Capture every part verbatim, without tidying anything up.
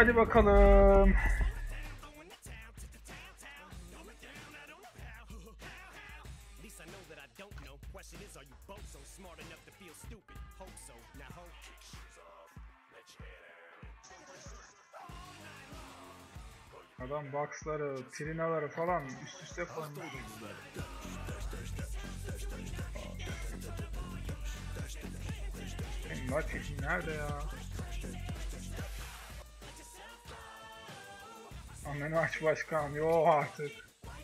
Hadi bakalım. Adam boxları, trinaları falan üst üste koymuş. Benim Latif nerede ya? Amen aç başkan. Yo artık.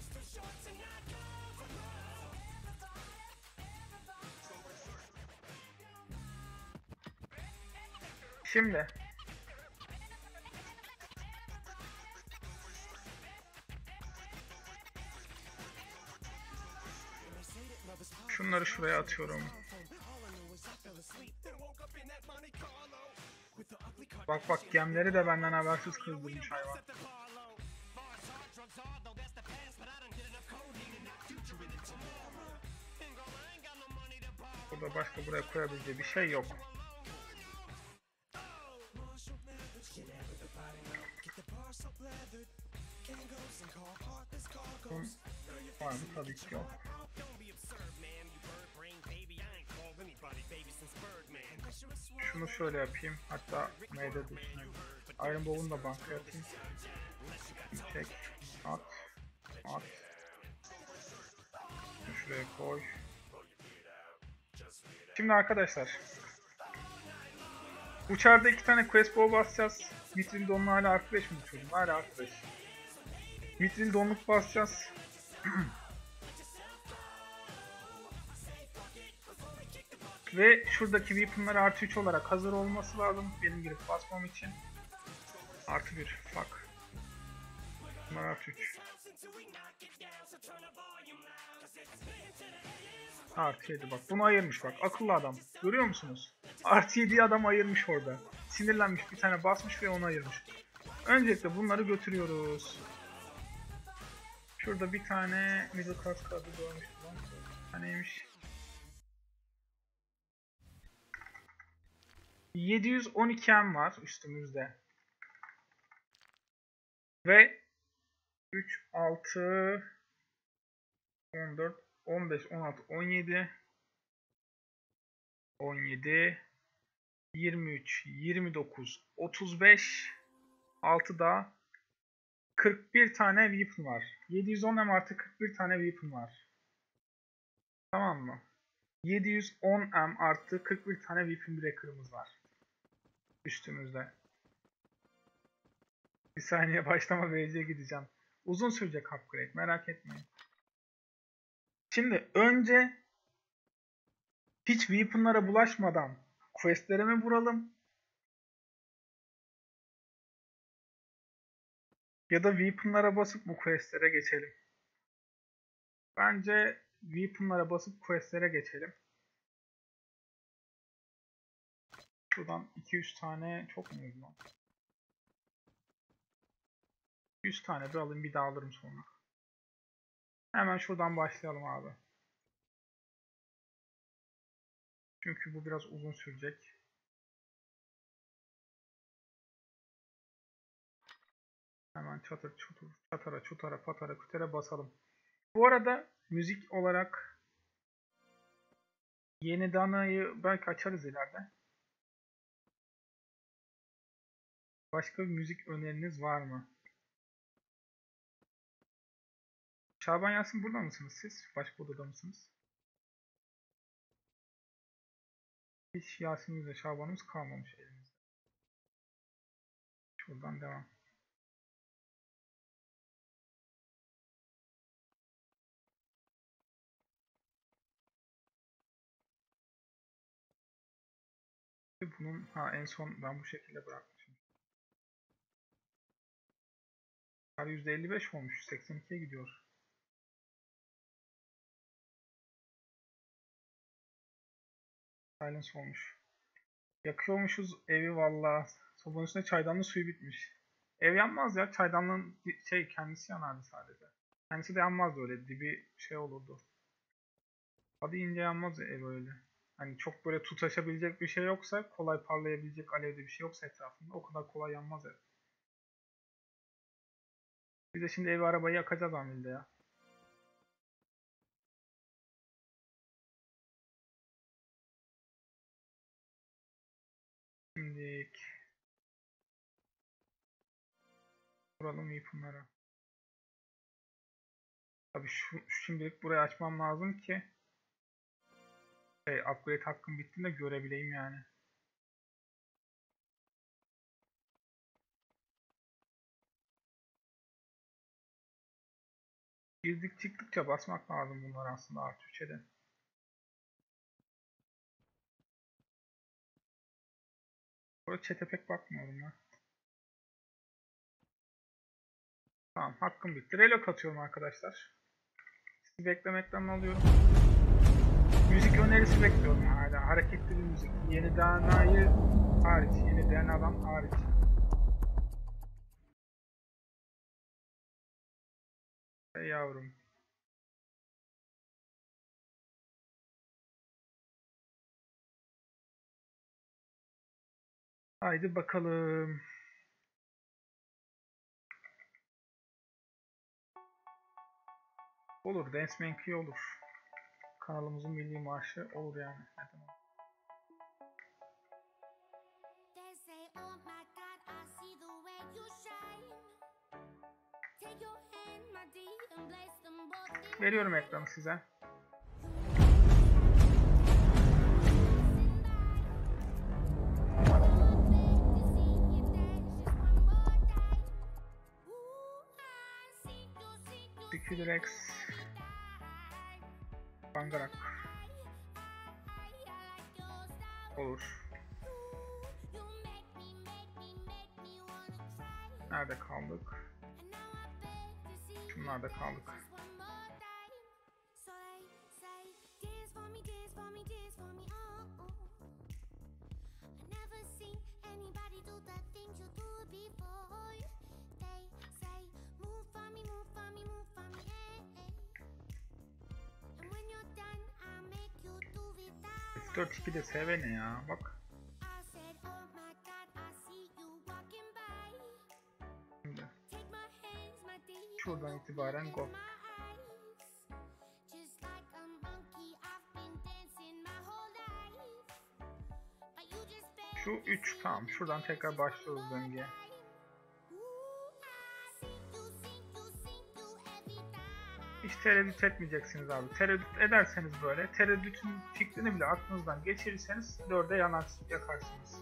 Şimdi. Şunları şuraya atıyorum. Bak bak gemleri de benden habersiz kızdırmış hayvan. Burada başka buraya koyabileceği bir şey yok. Var mı? Tabii ki yok. Şunu şöyle yapayım. Hatta M'de dursun. Iron Bowl'unu da bankaya atayım. Çek. At. At. Şunu şuraya koy. Şimdi arkadaşlar. Uçarda iki tane quest bow basacağız. Mithril donlu hala artı beş mi uçurdum? Hala artı beş. Mithril donluk basacağız. Ve şuradaki weapon'lar artı üç olarak hazır olması lazım. Benim girip basmam için. Artı bir. Fuck. Bunlar artı üç. Artı yedi bak. Bunu ayırmış bak. Akıllı adam. Görüyor musunuz? Artı yediyi adam ayırmış orada. Sinirlenmiş. Bir tane basmış ve onu ayırmış. Öncelikle bunları götürüyoruz. Şurada bir tane middle class kartı görmüştüm. Bir taneymiş. yedi yüz on iki M var üstümüzde. Ve üç, altı, on dört, on beş, on altı, on yedi, on yedi, yirmi üç, yirmi dokuz, otuz beş, altıda kırk bir tane weapon var. yedi yüz on M artı kırk bir tane weapon var. Tamam mı? yedi yüz on M artı kırk bir tane weapon breaker'ımız var. Üstümüzde. Bir saniye başlama V C'ye gideceğim. Uzun sürecek upgrade, merak etmeyin. Şimdi önce hiç weapon'lara bulaşmadan quest'lere mi vuralım? Ya da weapon'lara basıp bu quest'lere geçelim. Bence weapon'lara basıp quest'lere geçelim. Şuradan iki yüz tane çok mu oldu lan? yüz tane bir alayım, bir daha alırım sonra. Hemen şuradan başlayalım abi. Çünkü bu biraz uzun sürecek. Hemen çatır çutur, çatara çutara patara kütere basalım. Bu arada müzik olarak yeni danayı belki açarız ileride. Başka bir müzik öneriniz var mı? Şaban Yasin burada mısınız siz? Başka odada mısınız? Hiç Yasin'imiz ve Şaban'ımız kalmamış elimizde. Şuradan devam. Bunun ha en son ben bu şekilde bırakmışım. yüzde elli beş olmuş. seksen ikiye gidiyor. Silence olmuş. Yakıyormuşuz evi valla. Sobanın üstüne çaydanlığı suyu bitmiş. Ev yanmaz ya. Çaydanlığın şey kendisi yanardı sadece. Kendisi de yanmazdı öyle. Dibi şey olurdu. Adı ince yanmaz ya ev öyle. Hani çok böyle tutaşabilecek bir şey yoksa, kolay parlayabilecek alevde bir şey yoksa etrafında o kadar kolay yanmaz ev. Biz de şimdi evi arabayı yakacağız amilde ya. Şimdi kuralım weapon'ları. Tabii şu, şimdilik burayı açmam lazım ki şey, upgrade hakkım bittiğinde görebileyim yani. Girdik çıktıkça basmak lazım bunlar aslında artı üçe de. Burada chat'e pek bakmıyorum ya. Tamam, hakkım bitti. Relok atıyorum arkadaşlar. Sizi beklemekten alıyorum. Müzik önerisi bekliyorum hala. Hareketli bir müzik. Yeni D N A'yı hariç. Yeni D N A'dan hariç. Hey yavrum. Haydi bakalım. Olur. Dance Monkey olur. Kanalımızın milli marşı olur yani. Neden olur? Veriyorum ekranı size. Dikirex Bangarak olur. Nerede kaldık? Şunlarda kaldık. dört iki de S V ne ya? Bak. Şimdi. Şuradan itibaren go. Şu üç tamam. Şuradan tekrar başlıyoruz döngüye. Hiç tereddüt etmeyeceksiniz abi. Tereddüt ederseniz böyle, tereddütün fikrini bile aklınızdan geçirirseniz dörde yanarsınız, yakarsınız.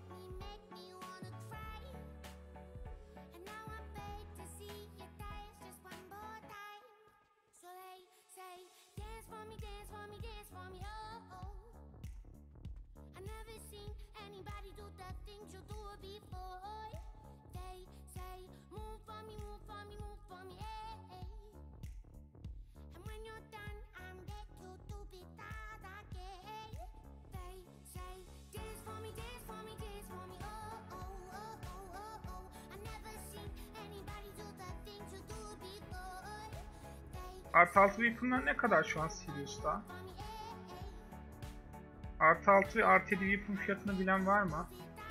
Artı altı weapon'lar ne kadar şu an Sirius'ta? Artı altı ve artı yedi weapon fiyatını bilen var mı?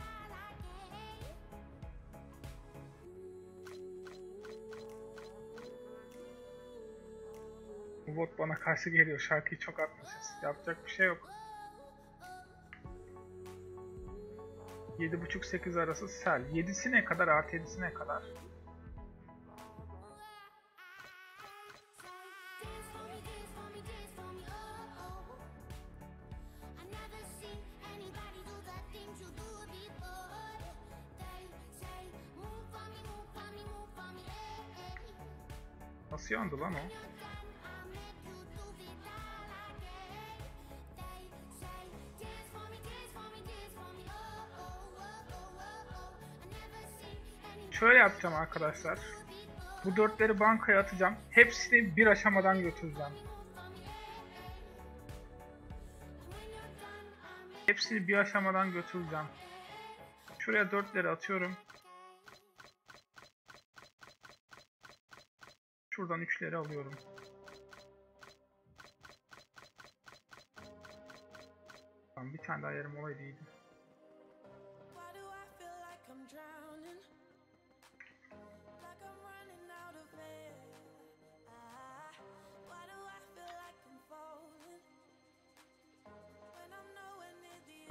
Bu bot bana karşı geliyor. Şarkıyı çok atmışız. Yapacak bir şey yok. yedi buçuk sekiz arası sel. yedisi ne kadar? Artı yedisi ne kadar? Nasıl yandı lan o? Şöyle yapacağım arkadaşlar. Bu dörtleri bankaya atacağım. Hepsini bir aşamadan götüreceğim. Hepsini bir aşamadan götüreceğim. Şuraya dörtleri atıyorum. Şuradan üçleri alıyorum. Tamam, bir tane daha yerim olaydı iyiydi.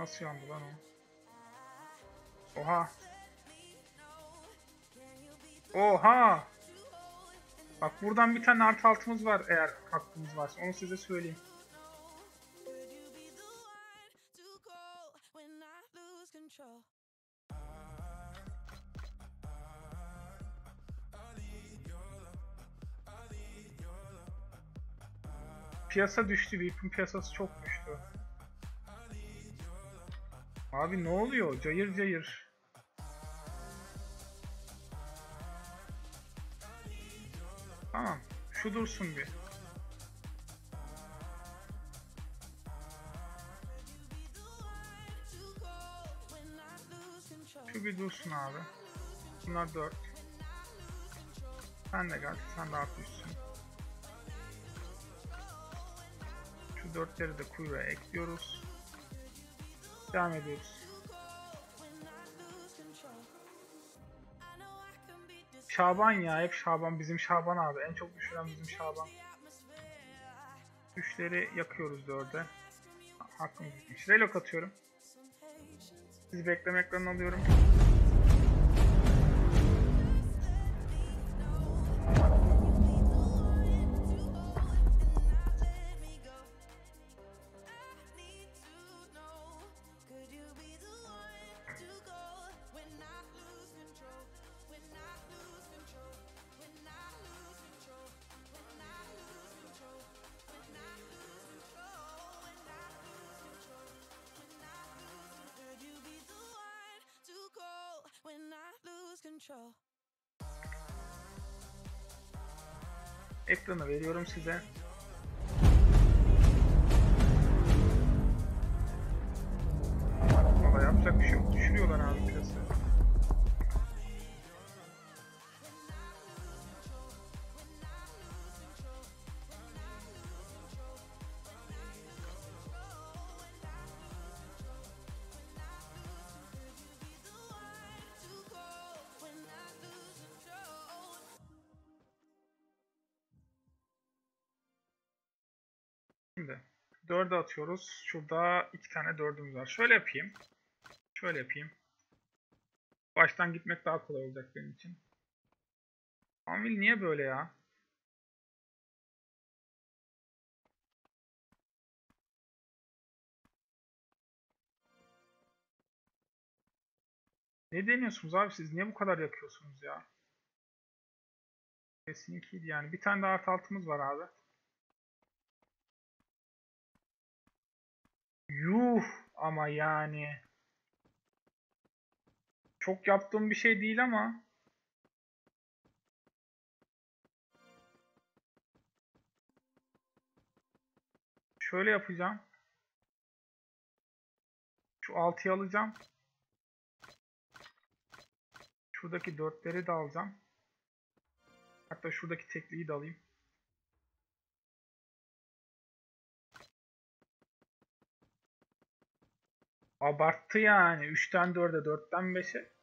Nasıl yandı lan o? Oha. Oha. Bak buradan bir tane artı altımız var eğer hakkımız varsa. Onu size söyleyeyim. Piyasa düştü. Weapon piyasası çok düştü. Abi ne oluyor? Cayır cayır. Tamam. Şu dursun bir. Şu bir dursun abi. Bunlar dört. Sen de gel. Sen de artı üstün. Şu dörtleri de kuyruğa ekliyoruz. Devam ediyoruz. Şaban ya. Hep Şaban. Bizim Şaban abi. En çok düşüren bizim Şaban. Üçleri yakıyoruz dörde. Hakkımız gitmiş. Relok atıyorum. Sizi bekleme ekranını alıyorum. Ekranı veriyorum size. Valla yapacak bir şey yok. Düşürüyorlar abi piyasayı. Şimdi dörde atıyoruz. Şurada iki tane dördümüz var. Şöyle yapayım. Şöyle yapayım. Baştan gitmek daha kolay olacak benim için. Anvil niye böyle ya? Ne deniyorsunuz abi siz? Niye bu kadar yakıyorsunuz ya? Kesinlikiydi yani. Bir tane de artı altımız var abi. Yuh ama yani. Çok yaptığım bir şey değil ama. Şöyle yapacağım. Şu altıyı alacağım. Şuradaki dörtleri de alacağım. Hatta şuradaki tekliyi de alayım. Abarttı yani. üçten dörde, dörtten beşe.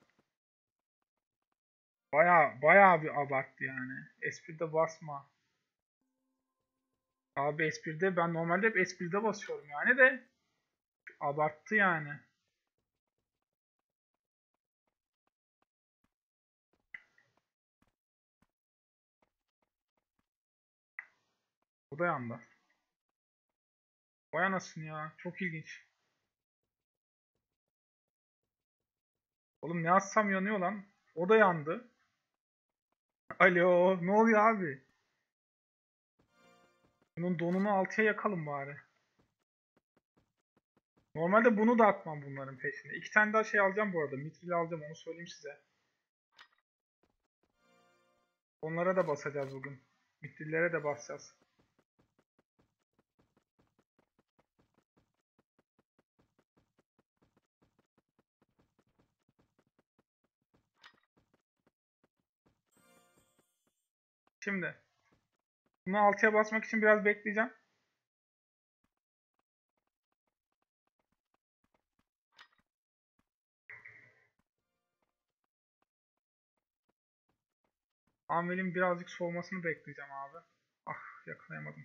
Baya baya bir abarttı yani. Espride basma. Abi Espride ben normalde hep Espride basıyorum yani de. Abarttı yani. O da yandı. Vay anasını ya. Çok ilginç. Oğlum ne atsam yanıyor lan. O da yandı. Alo, ne oluyor abi? Bunun donunu altıya yakalım bari. Normalde bunu da atmam bunların peşine. İki tane daha şey alacağım bu arada. Mitril alacağım onu söyleyeyim size. Onlara da basacağız bugün. Mitrillere de basacağız. Şimdi bunu altıya basmak için biraz bekleyeceğim. Anvil'in birazcık soğumasını bekleyeceğim abi. Ah yakalayamadım.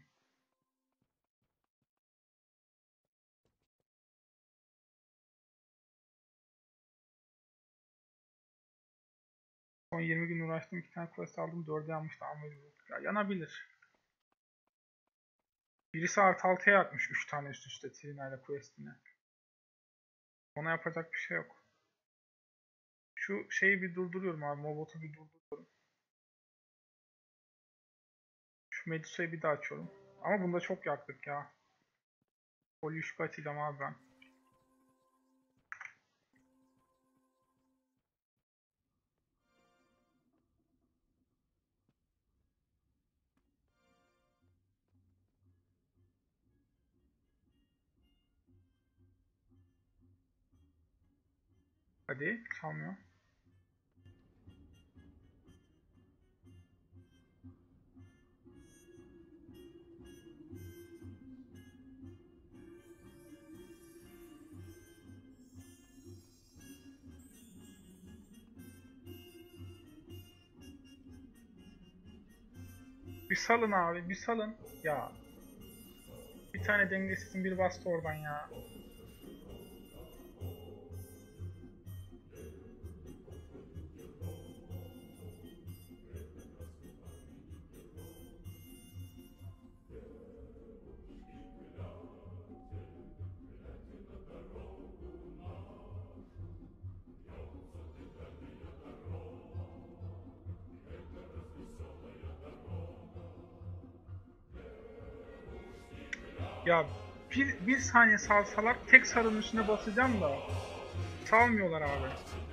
Son yirmi gün uğraştım. iki tane quest aldım. dörde yanmıştı. Ya yanabilir. Birisi artı altıya atmış üç tane üst üste Trina ile quest'ine. Ona yapacak bir şey yok. Şu şeyi bir durduruyorum abi. Mobot'u bir durduruyorum. Şu Medusa'yı bir daha açıyorum. Ama bunda çok yaktık ya. Poli üç atacağım abi ben. Hadi çalmıyor. Bir salın abi, bir salın. Ya. Bir tane dengesizin bir bastı oradan ya. Ya bir, bir saniye salsalar tek sarının üstüne basacağım da salmıyorlar abi.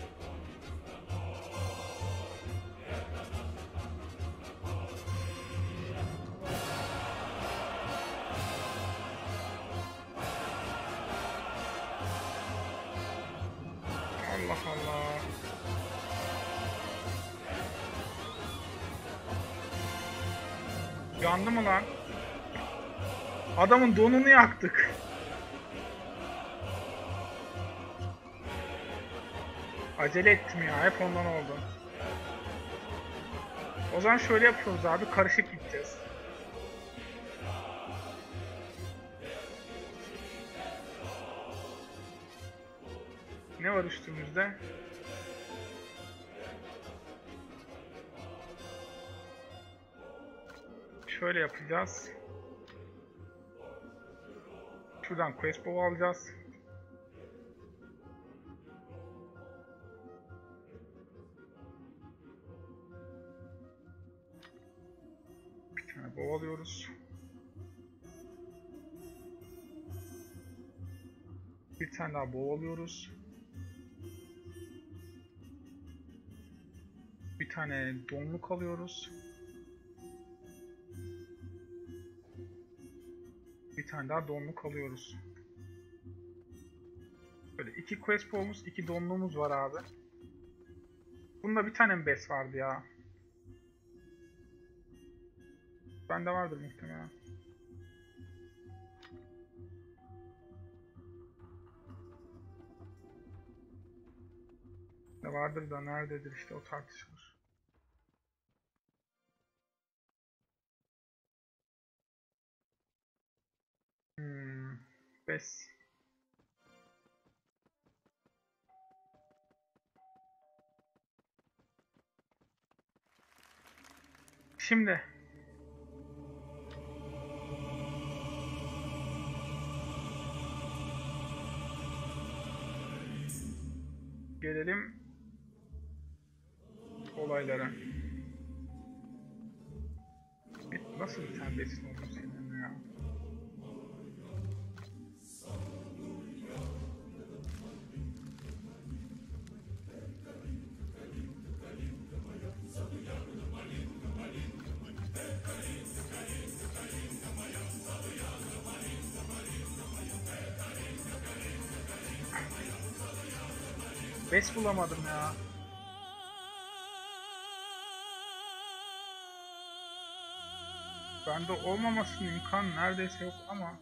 Allah Allah. Yandı mı lan? Adamın donunu yaktık. Acele ettim ya, hep ondan oldu. O zaman şöyle yapıyoruz abi, karışık gideceğiz. Ne var üstümüzde? Şöyle yapacağız. Şuradan quest bow alacağız. Bir tane bow alıyoruz. Bir tane daha bow alıyoruz. Bir tane donluk alıyoruz. Bir tane daha donluk alıyoruz. Böyle iki quest bow'umuz, iki donluğumuz var abi. Bunda bir tane mi bes vardı ya? Bende vardır muhtemelen. Ne vardır da nerededir işte, o tartışılır. Hmm, bes. Şimdi gelelim olaylara. Nasıl bir tane besin oldun senin ya? Bes bulamadım ya. Bende olmamasının imkanı neredeyse yok ama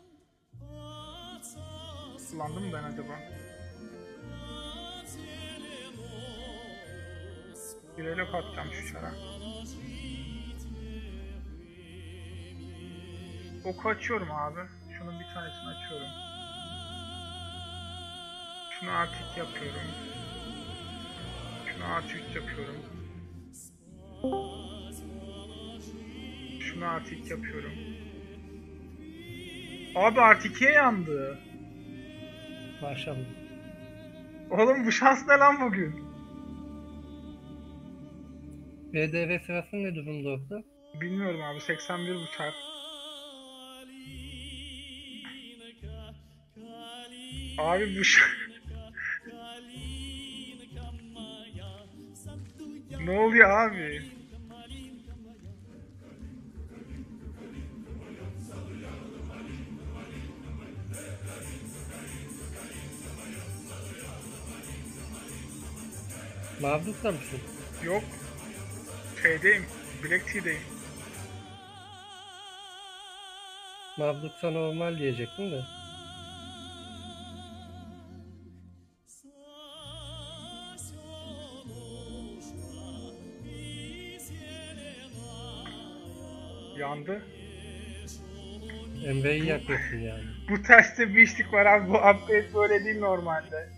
kullandım mı ben acaba? Bir relok atacağım şu çara. Oku açıyorum abi. Şunun bir tanesini açıyorum. Şunu artı iki yapıyorum. Şunu artı üç yapıyorum. Şunu artı iki yapıyorum. Abi artı ikiye yandı. Maşallah. Oğlum bu şans ne lan bugün? B D V sırası ne durumda orada? Bilmiyorum abi, seksen bir buçuk. Abi bu ş- ne oluyor abi? Mağdursa mısın? Yok. Şeydeyim. Black Tea'deyim. Mağdursa normal diyecektim de. Yandı. Emre'yi yakıyorsun yani. Bu terste bir işlik var abi. Bu upgrade böyle değil normalde.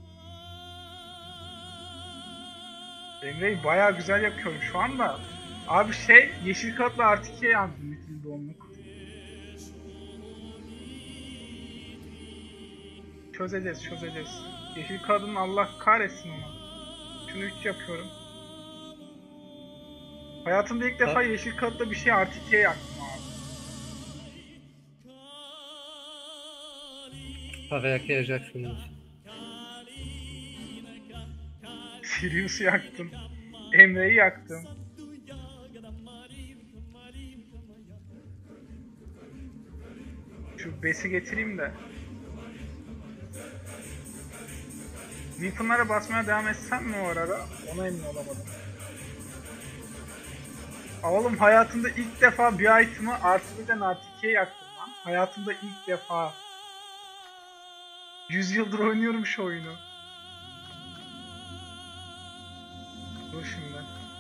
Emre'yi bayağı güzel yakıyorum şu anda. Abi şey, yeşil katla artı ikiye yandım bütün doğumluk. Çözeceğiz, çözeceğiz. Yeşil kadın Allah kahretsin onu. Şunu üç yapıyorum. Hayatımda ilk defa Ha? yeşil katla bir şey artı ikiye yaktım abi. Paraya kıyacaksınız. Sirius'u yaktım. Emre'yi yaktım. Şu besi getireyim de. Weapon'lara basmaya devam etsem mi o arada? Ona emin olamadım. Oğlum hayatımda ilk defa bir item'ı artı birden artı ikiye yaktım lan. Hayatımda ilk defa. yüz yıldır oynuyorum şu oyunu. Dur şimdi.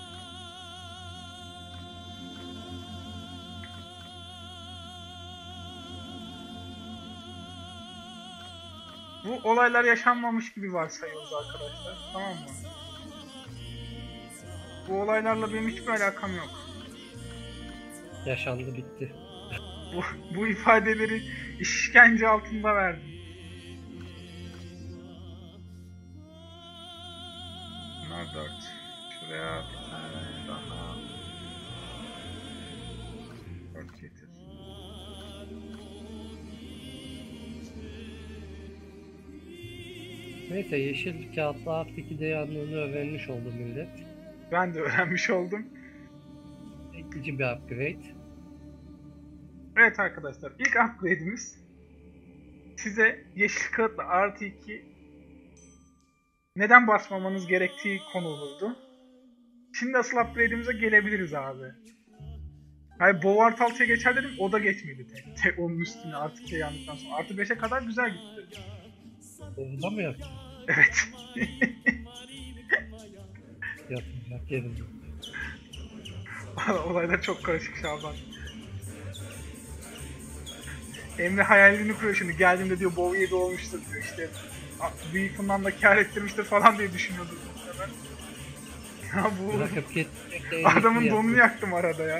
Bu olaylar yaşanmamış gibi varsayıyoruz arkadaşlar. Tamam mı? Bu olaylarla benim hiçbir alakam yok. Yaşandı bitti. Bu, bu ifadeleri işkence altında verdim. Bunlar dört. Şuraya bir tane daha. dört getir. Neyse yeşil kağıtla artı ikide yandığını öğrenmiş oldu millet. Ben de öğrenmiş oldum. İkinci bir upgrade. Evet arkadaşlar, ilk upgrade'imiz size yeşil kağıtla artı iki neden basmamanız gerektiği konulurdu. Şimdi asıl upgrade'imize gelebiliriz abi. Hayır, Bovart altıya geçer dedim, o da geçmedi tek. tek onun üstüne artı ikiye yandıktan sonra. Artı beşe kadar güzel gitti. Orada mı yaptın? Evet. Yapacak yerim yok. Olaylar çok karışık Şaban. Emre hayalini kuruyor şimdi. Geldiğimde diyor Bov yedi olmuştur diyor işte. Weapon'dan da kâr ettirmiştir falan diye düşünüyordur. Ya bu Bırakıp git. adamın donunu yaktım arada ya.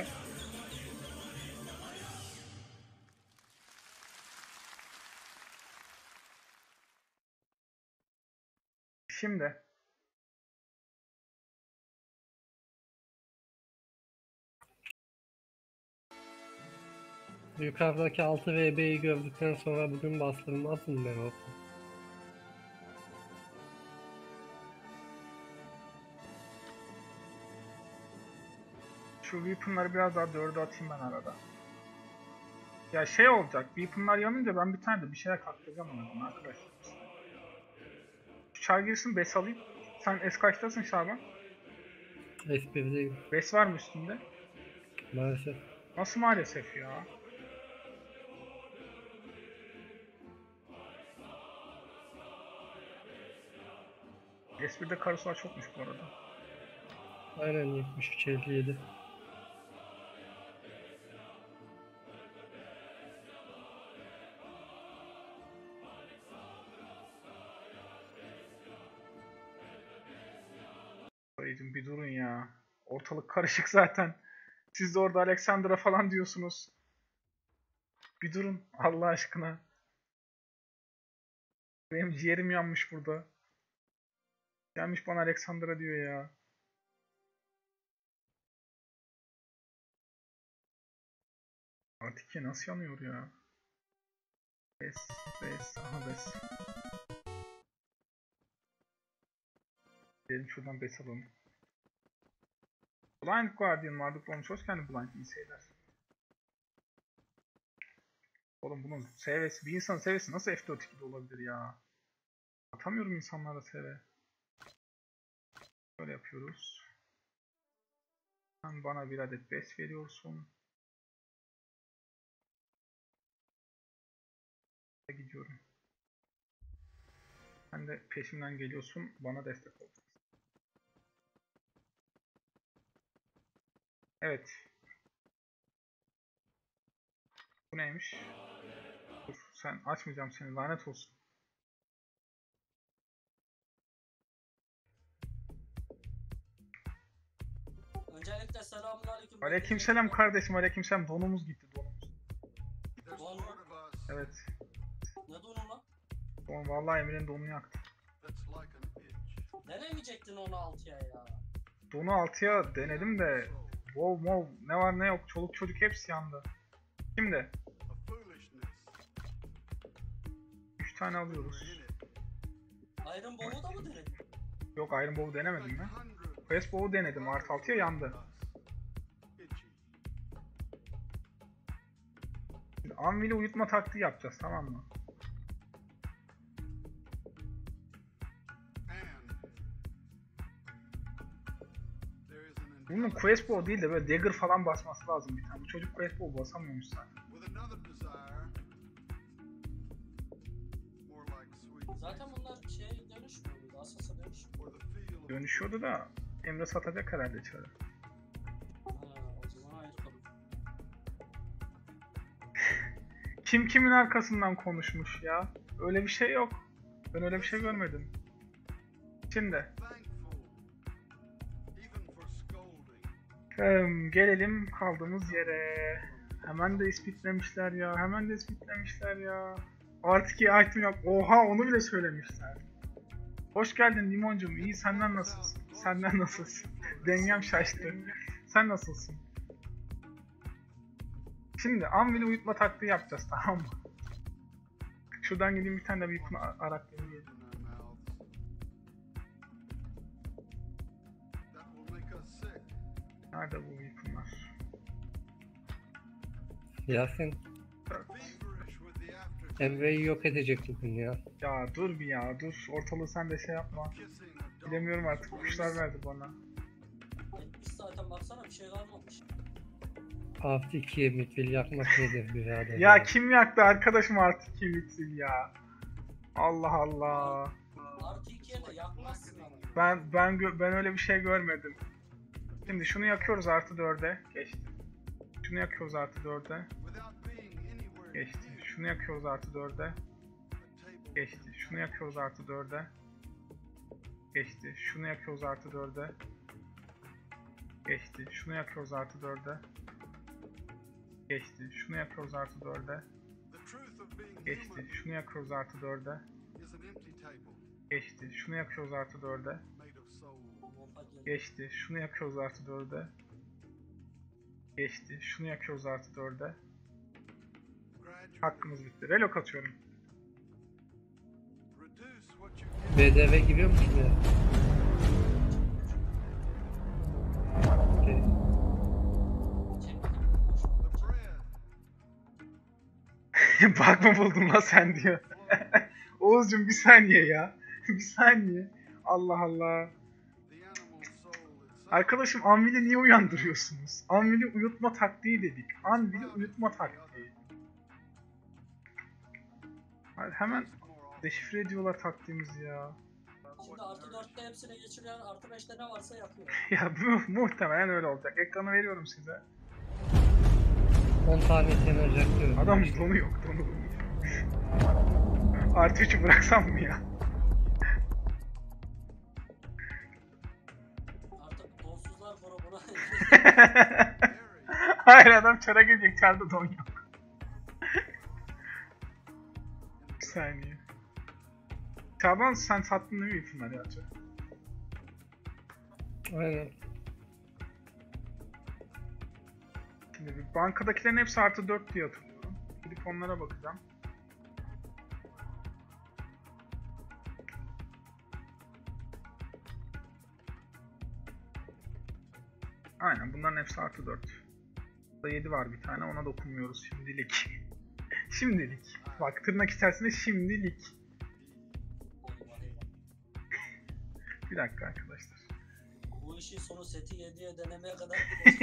Şimdi Yukarıdaki altı V B'yi gördükten sonra bugün bastırmaz mı ben o? şu Weapon'ları biraz daha dörde atayım ben arada. Ya şey olacak, Weapon'lar yanınca ben bir tane de bir şeyler kaktıracağım ona arkadaşlar. Şu çar girsin, bes alayım. Sen S kaçtasın Şaban? S birdeyim. Bes var mı üstünde? Maalesef. Nasıl maalesef ya? S birde karasular çokmuş bu arada. Aynen yetmiş üç elli yedi. Dayıcım bir durun ya. Ortalık karışık zaten. Siz de orada Alexander'a falan diyorsunuz. Bir durun Allah aşkına. Benim ciğerim yanmış burada. Gelmiş bana Alexander'a diyor ya. Artık ikiye nasıl yanıyor ya? Bes, bes, aha bes. Gidelim şuradan bes alalım. Blind Guardian vardı olmuş. Hoş geldin Blind, iyi seyirler. Oğlum bunun seviyesi, bir insanın seviyesi nasıl F dört ikide olabilir ya? Atamıyorum insanlara seviye. Böyle yapıyoruz. Sen bana bir adet bes veriyorsun. Gidiyorum. Sen de peşimden geliyorsun, bana destek ol. Evet. Bu neymiş? Dur, sen açmayacağım seni, lanet olsun. Öncelikle selamünaleyküm. Aleykümselam kardeşim, aleykümselam. Donumuz gitti, donumuz. Don mu? Evet. Ne donu lan? Don, vallahi Emre'nin donunu yaktı. Nereye gidecektin onu altıya ya? Donu altıya denedim de wow wow ne var ne yok, çoluk çocuk hepsi yandı. Şimdi üç tane alıyoruz. Iron Bow'u da mı denedin? Yok, Iron Bow'u denemedim ben. Quest Bow'u denedim, artı altıya yandı. Şimdi Anvil'i uyutma taktiği yapacağız, tamam mı? Bunun Quest Bow değil de böyle Dagger falan basması lazım bir tane. Bu çocuk Quest Bow basamıyormuş zaten. Zaten bunlar şeye dönüşmüyor. Asas'a dönüşmüyor. Dönüşüyordu da Emre satacak herhalde içeri. Ha, o zaman ayrı konu. Kim kimin arkasından konuşmuş ya? Öyle bir şey yok. Ben öyle bir şey görmedim. Şimdi Hem, gelelim kaldığımız yere. Hemen de ispitlemişler ya. Hemen de ispitlemişler ya. Artık iyi item yok. Oha, onu bile söylemişler. Hoş geldin Limoncum. İyi, senden nasılsın? Senden nasılsın? Dengem şaştı. Sen nasılsın? Şimdi Anvil'i uyutma taktiği yapacağız, tamam mı? Şuradan gideyim bir tane de bir konu arak deneyelim. Nerede bu yıkımlar? Yasin, Emre'yi yok edecek bugün ya. Ya dur bir ya, dur. Ortalığı sen de şey yapma. Bilemiyorum artık, kuşlar verdi bana. Etmiş zaten, baksana bir şey kalmamış. Artı ikiye mitvil yakmak nedir birader? Ya kim yaktı arkadaşım artık kim bitsin ya? Allah Allah. Artı ikiye de yakmazsın ama. Ben ben gö- ben öyle bir şey görmedim. Şimdi şunu yakıyoruz artı dörde. Geçti. Şunu yakıyoruz artı dörde. Geçti. Şunu yakıyoruz artı dörde. Geçti. Şunu yakıyoruz artı dörde. Geçti. Şunu yakıyoruz artı dörde. Geçti. Şunu yakıyoruz artı dörde. Geçti. Şunu yakıyoruz artı dörde. Geçti. Şunu yakıyoruz artı dörde. Geçti. Şunu yakıyoruz artı dörde. Geçti. Şunu yakıyoruz artı dörde. Geçti. Şunu yakıyoruz artı dörde. Hakkımız bitti. Relok atıyorum. B D V giriyor musun ya? Okey. Bug mı buldun la sen diyor. Oğuzcum bir saniye ya. Bir saniye. Allah Allah. Arkadaşım Anvil'i niye uyandırıyorsunuz? Anvil'i uyutma taktiği dedik. Anvil'i uyutma taktiği. Hayır, hemen deşifre ediyorlar taktiğimizi ya. Şimdi artı dörtte hepsini geçiriyor, artı beşte ne varsa yapıyor. Ya mu muhtemelen öyle olacak. Ekranı veriyorum size. on tane yanacak diyorum. Adam donu yok, donu yok. Artı üçü bıraksam mı ya? Artık donsuzlar grubuna Hayır adam çara gelecek. Çarda don yok. Bir saniye. Şaban sen sattın değil mi isimleri ya? Aynen. Şimdi bir bankadakilerin hepsi artı dört diye hatırlıyorum. Gidip onlara bakacağım. Aynen bunların hepsi artı dört. Burada yedi var bir tane, ona dokunmuyoruz şimdilik. Şimdilik. Bak tırnak içerisinde şimdilik. Bir dakika arkadaşlar. Bu işin sonu seti yediye denemeye kadar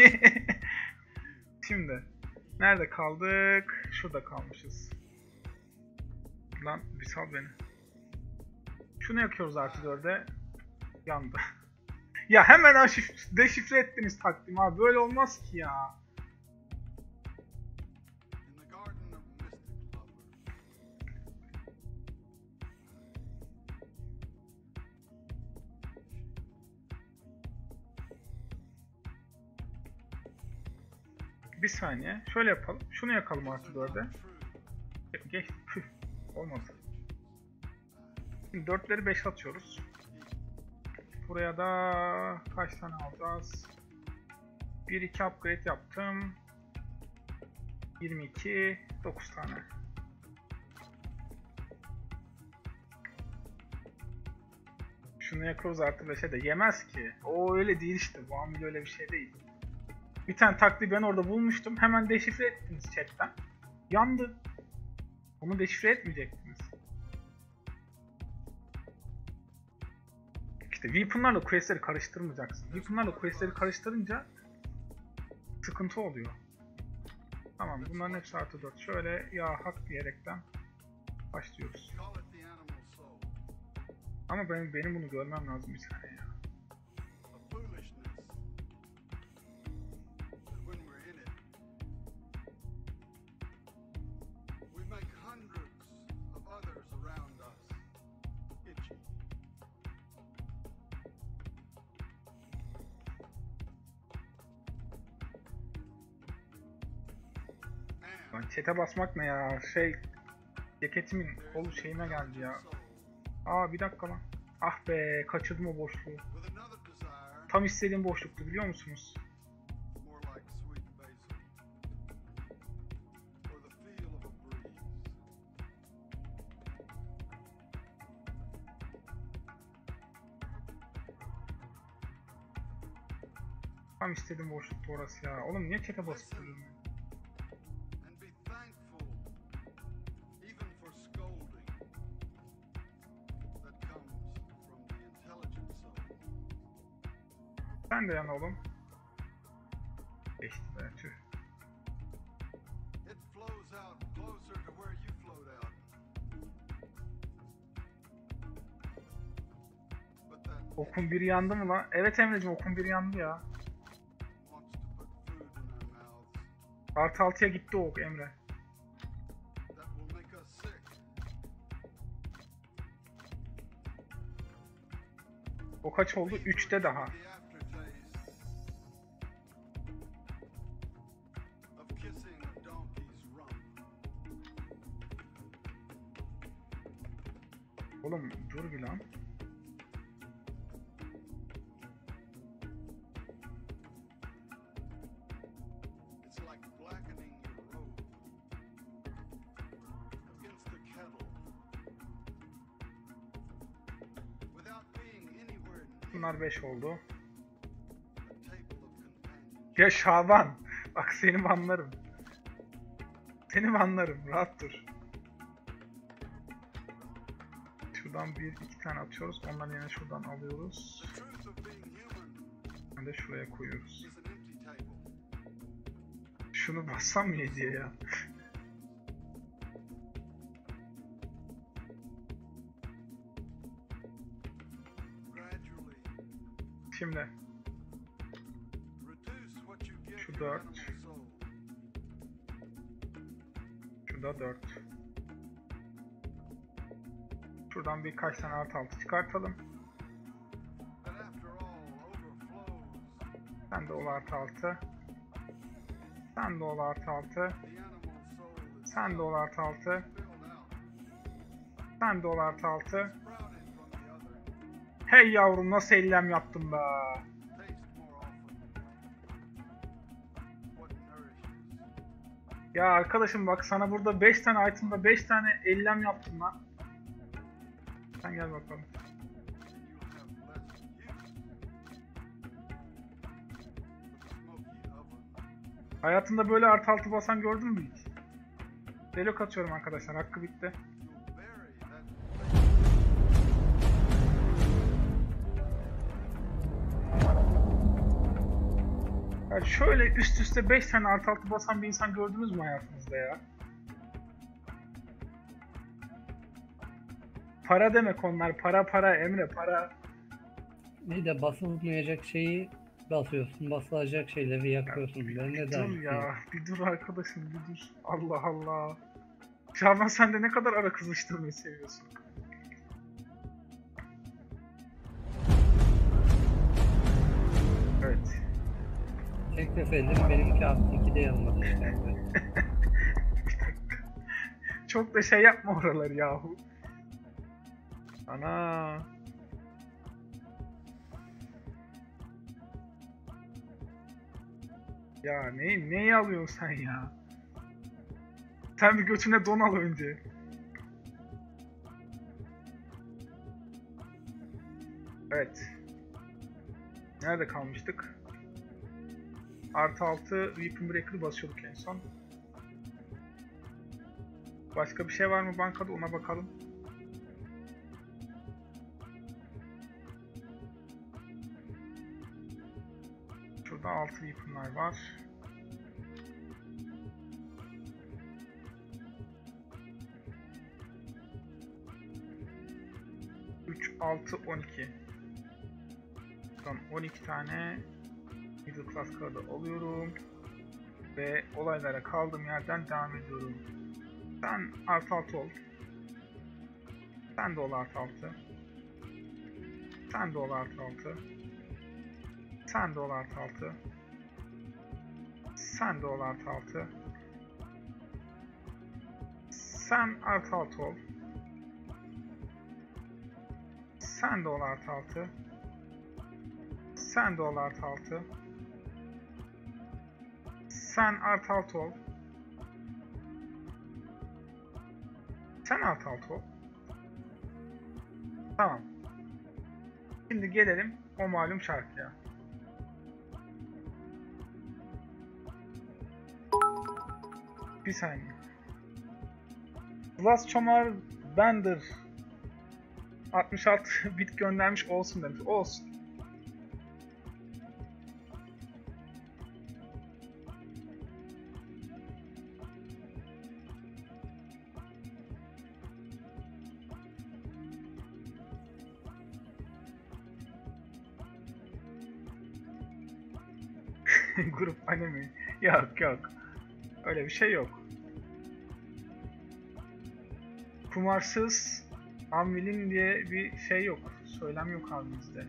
Şimdi nerede kaldık? Şurada kalmışız. Lan bir sal beni. Şunu yakıyoruz artı dörde. Yandı. Ya hemen aşif, deşifre ettiniz takvimi abi. Böyle olmaz ki ya. Bir saniye. Şöyle yapalım. Şunu yakalım artı dörde. Geç. Püh. Olmadı. Şimdi dörtleri beş atıyoruz. Buraya da kaç tane alacağız? bir iki upgrade yaptım. yirmi iki, dokuz tane. Şunu yakarız artı beşe de yemez ki. O öyle değil işte. Bu amil öyle bir şey değil. Bir tane taktiği ben orada bulmuştum. Hemen deşifre ettiniz chatten. Yandı. Onu deşifre etmeyecektiniz. İşte weapon'larla quest'leri karıştırmayacaksın. Weapon'larla quest'leri karıştırınca sıkıntı oluyor. Tamam bunların hepsi artı dört. Şöyle ya hak diyerekten başlıyoruz. Ama benim, benim bunu görmem lazım bir saniye ya. Lan chat'e basmak ne ya? Şey ceketimin kolu şeyime geldi ya. Aa bir dakika lan. Ah be kaçırdım o boşluğu. Tam istediğim boşluktu biliyor musunuz? Tam istediğim boşluktu orası ya. Oğlum niye chat'e basıp duruyorum? Sen de yan oğlum. Geçti be tüh. Okun biri yandı mı lan? Evet Emre'cim okun biri yandı ya. Artı altıya gitti o ok Emre. O kaç oldu? üçte daha. Oğlum dur bir lan. Bunlar beş oldu. Ya Şaban, bak seni anlarım. Seni anlarım, rahat dur. Şuradan bir iki tane atıyoruz, ondan yine şuradan alıyoruz. Ben de şuraya koyuyoruz. Şunu bassam mı yediye ya? Şimdi şu dört, şu da dört. Şuradan birkaç tane artı altı çıkartalım. Sen de ol artı altı. Sen de ol artı altı. Sen de ol artı altı. Sen de ol artı altı. Hey yavrum, nasıl ellem yaptım be. Ya arkadaşım bak, sana burada beş tane item'da beş tane ellem yaptım lan. Sen gel bakalım. Hayatında böyle artı altı basan gördün mü hiç? Delok atıyorum arkadaşlar, hakkı bitti. Yani şöyle üst üste beş tane artı altı basan bir insan gördünüz mü hayatınızda ya? Para demek onlar. Para para Emre, para. Bir de basılmayacak şeyi basıyorsun. Basılacak şeyleri yakıyorsun. Ben ne Dur derdim? ya. Bir dur arkadaşım, bir dur. Allah Allah. Şaban, sen de ne kadar ara kızıştırmayı seviyorsun. Evet. Teklif edin benimki artı ikide yanmadı işte. Çok da şey yapma oraları yahu. Ana. Ya ne neyi alıyorsun sen ya? Sen bir götüne don al önce. Evet. Nerede kalmıştık? Artı altı Weapon Breaker'ı basıyorduk en son. Başka bir şey var mı bankada, ona bakalım. Şurada altı Weapon'lar var. üç, altı, on iki. Buradan on iki tane middle class card'ı alıyorum. Ve olaylara kaldığım yerden devam ediyorum. Sen artı altı ol. Sen de ol artı altı. Sen de ol artı altı. Sen de ol artı altı. Sen de ol artı altı. Sen artı altı ol. Sen de ol artı altı. Sen de ol artı altı. Sen artı altı ol. Sen artı altı ol. Tamam. Şimdi gelelim o malum şarkıya. Bir saniye. Last Çomar Bender altmış altı bit göndermiş, olsun demiş. Olsun. Grup anime. Yok yok. Öyle bir şey yok. Kumarsız Amvil'in diye bir şey yok. Söylem yok abi bizde.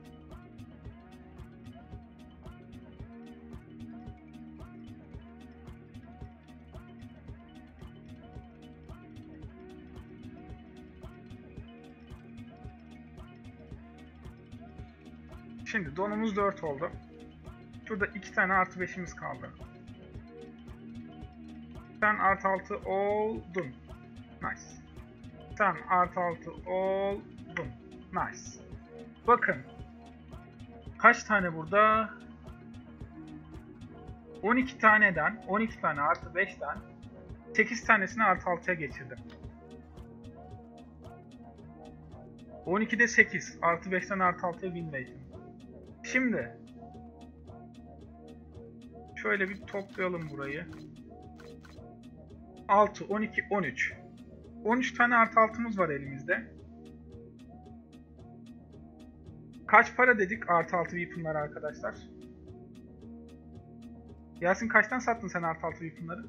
Şimdi donumuz dört oldu. Şurada iki tane artı beşimiz kaldı. Sen artı altı oldun. Nice. Sen artı altı oldun. Nice. Bakın. Kaç tane burada? on iki taneden, on iki tane artı beşten sekiz tanesini artı altıya geçirdim. on ikide sekiz. Artı beşten artı altıya win. Şimdi şöyle bir toplayalım burayı. altı, on iki, on üç. on üç tane artı altımız var elimizde. Kaç para dedik artı altı weapon'lar arkadaşlar? Yasin, kaçtan sattın sen artı altı weapon'ları?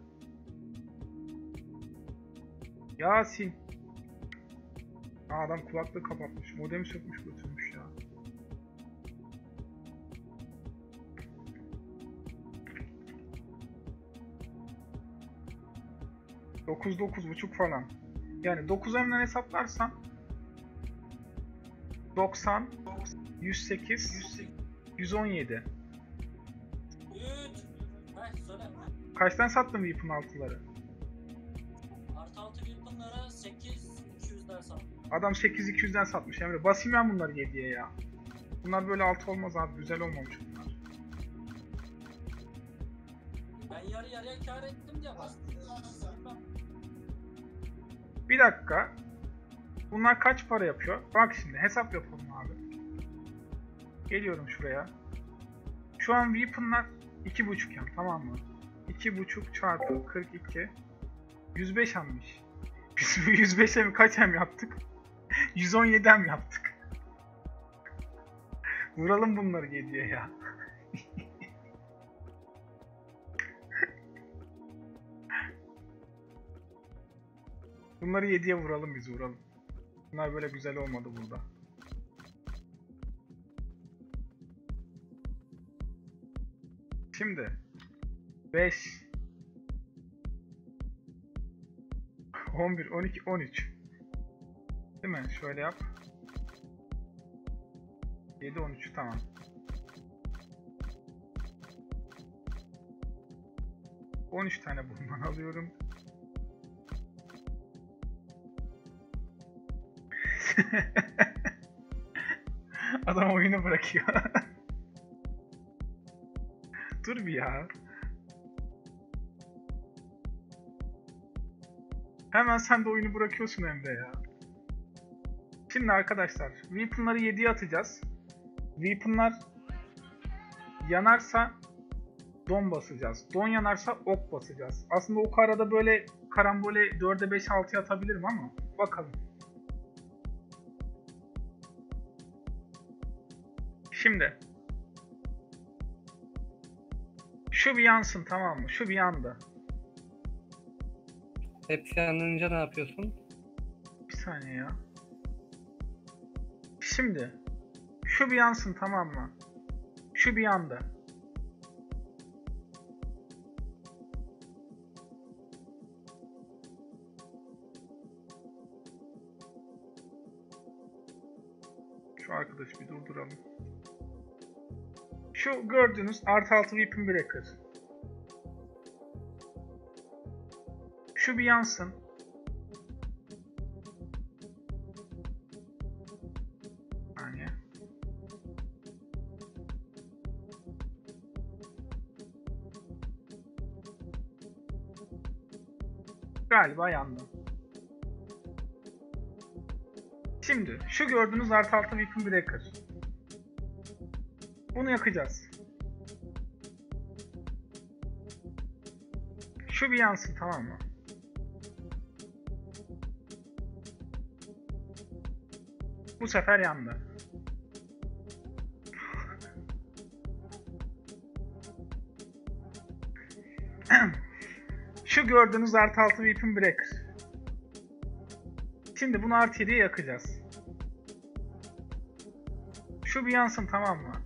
Yasin. Aa, adam kulaklığı kapatmış. Modemi sökmüş götürmüş ya. dokuz dokuz buçuk falan. Yani dokuz M'den hesaplarsan doksan, yüz sekiz, yüz on yedi. üç. Heh söyle. Kaçtan sattın Weapon altıları? Artı altı weapon'lara sekiz iki yüzden sattım. Adam sekiz iki yüzden satmış Emre. Basayım ben bunları yediye ya. Bunlar böyle altı olmaz abi. Güzel olmamış bunlar. Ben yarı yarıya kar ettim diye bastım. Bilmem. Bir dakika. Bunlar kaç para yapıyor? Bak şimdi hesap yapalım abi. Geliyorum şuraya. Şu an Weapon'lar iki buçuk M, tamam mı? iki buçuk çarpı kırk iki. yüz beş M'miş. Biz bu yüz beş M'i kaç M yaptık? yüz on yedi M yaptık. Vuralım bunları yediye ya. Bunları yediye vuralım biz vuralım. Bunlar böyle güzel olmadı burada. Şimdi beş on bir on iki on üç değil mi? Şöyle yap. yedi on üç tamam. on üç tane bundan alıyorum. Adam oyunu bırakıyor. Dur bir ya. Hemen sen de oyunu bırakıyorsun Emre ya. Şimdi arkadaşlar, Weapon'ları yediye atacağız. Weapon'lar yanarsa don basacağız. Don yanarsa ok basacağız. Aslında ok arada böyle karambole dörde beş altıya atabilirim ama bakalım. Şimdi şu bir yansın, tamam mı? Şu bir yandı. Hepsi yanınca ne yapıyorsun? Bir saniye ya. Şimdi şu bir yansın, tamam mı? Şu bir yandı. Şu arkadaşı bir durduralım. Şu gördüğünüz artı altı Weapon Breaker. Şu bir yansın. Saniye. Galiba yandı. Şimdi şu gördüğünüz artı altı Weapon Breaker. Bunu yakacağız. Şu bir yansın, tamam mı? Bu sefer yandı. Şu gördüğünüz artı altı Weapon Breaker. Şimdi bunu artı yediye yakacağız. Şu bir yansın, tamam mı?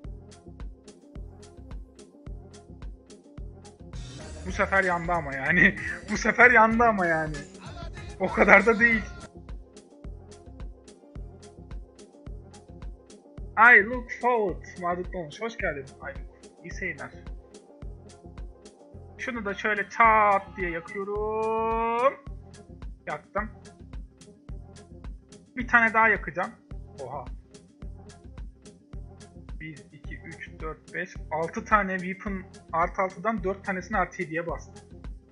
Bu sefer yandı ama yani. Bu sefer yandı ama yani. O kadar da değil. I look forward. Mağdut olmuş. Hoş geldin. Ay, iyi seyirler. Şunu da şöyle çat diye yakıyorum. Yaktım. Bir tane daha yakacağım. Oha. bir, iki, üç, dört, beş, altı tane Weapon artı altıdan dört tanesini artı yediye bastım.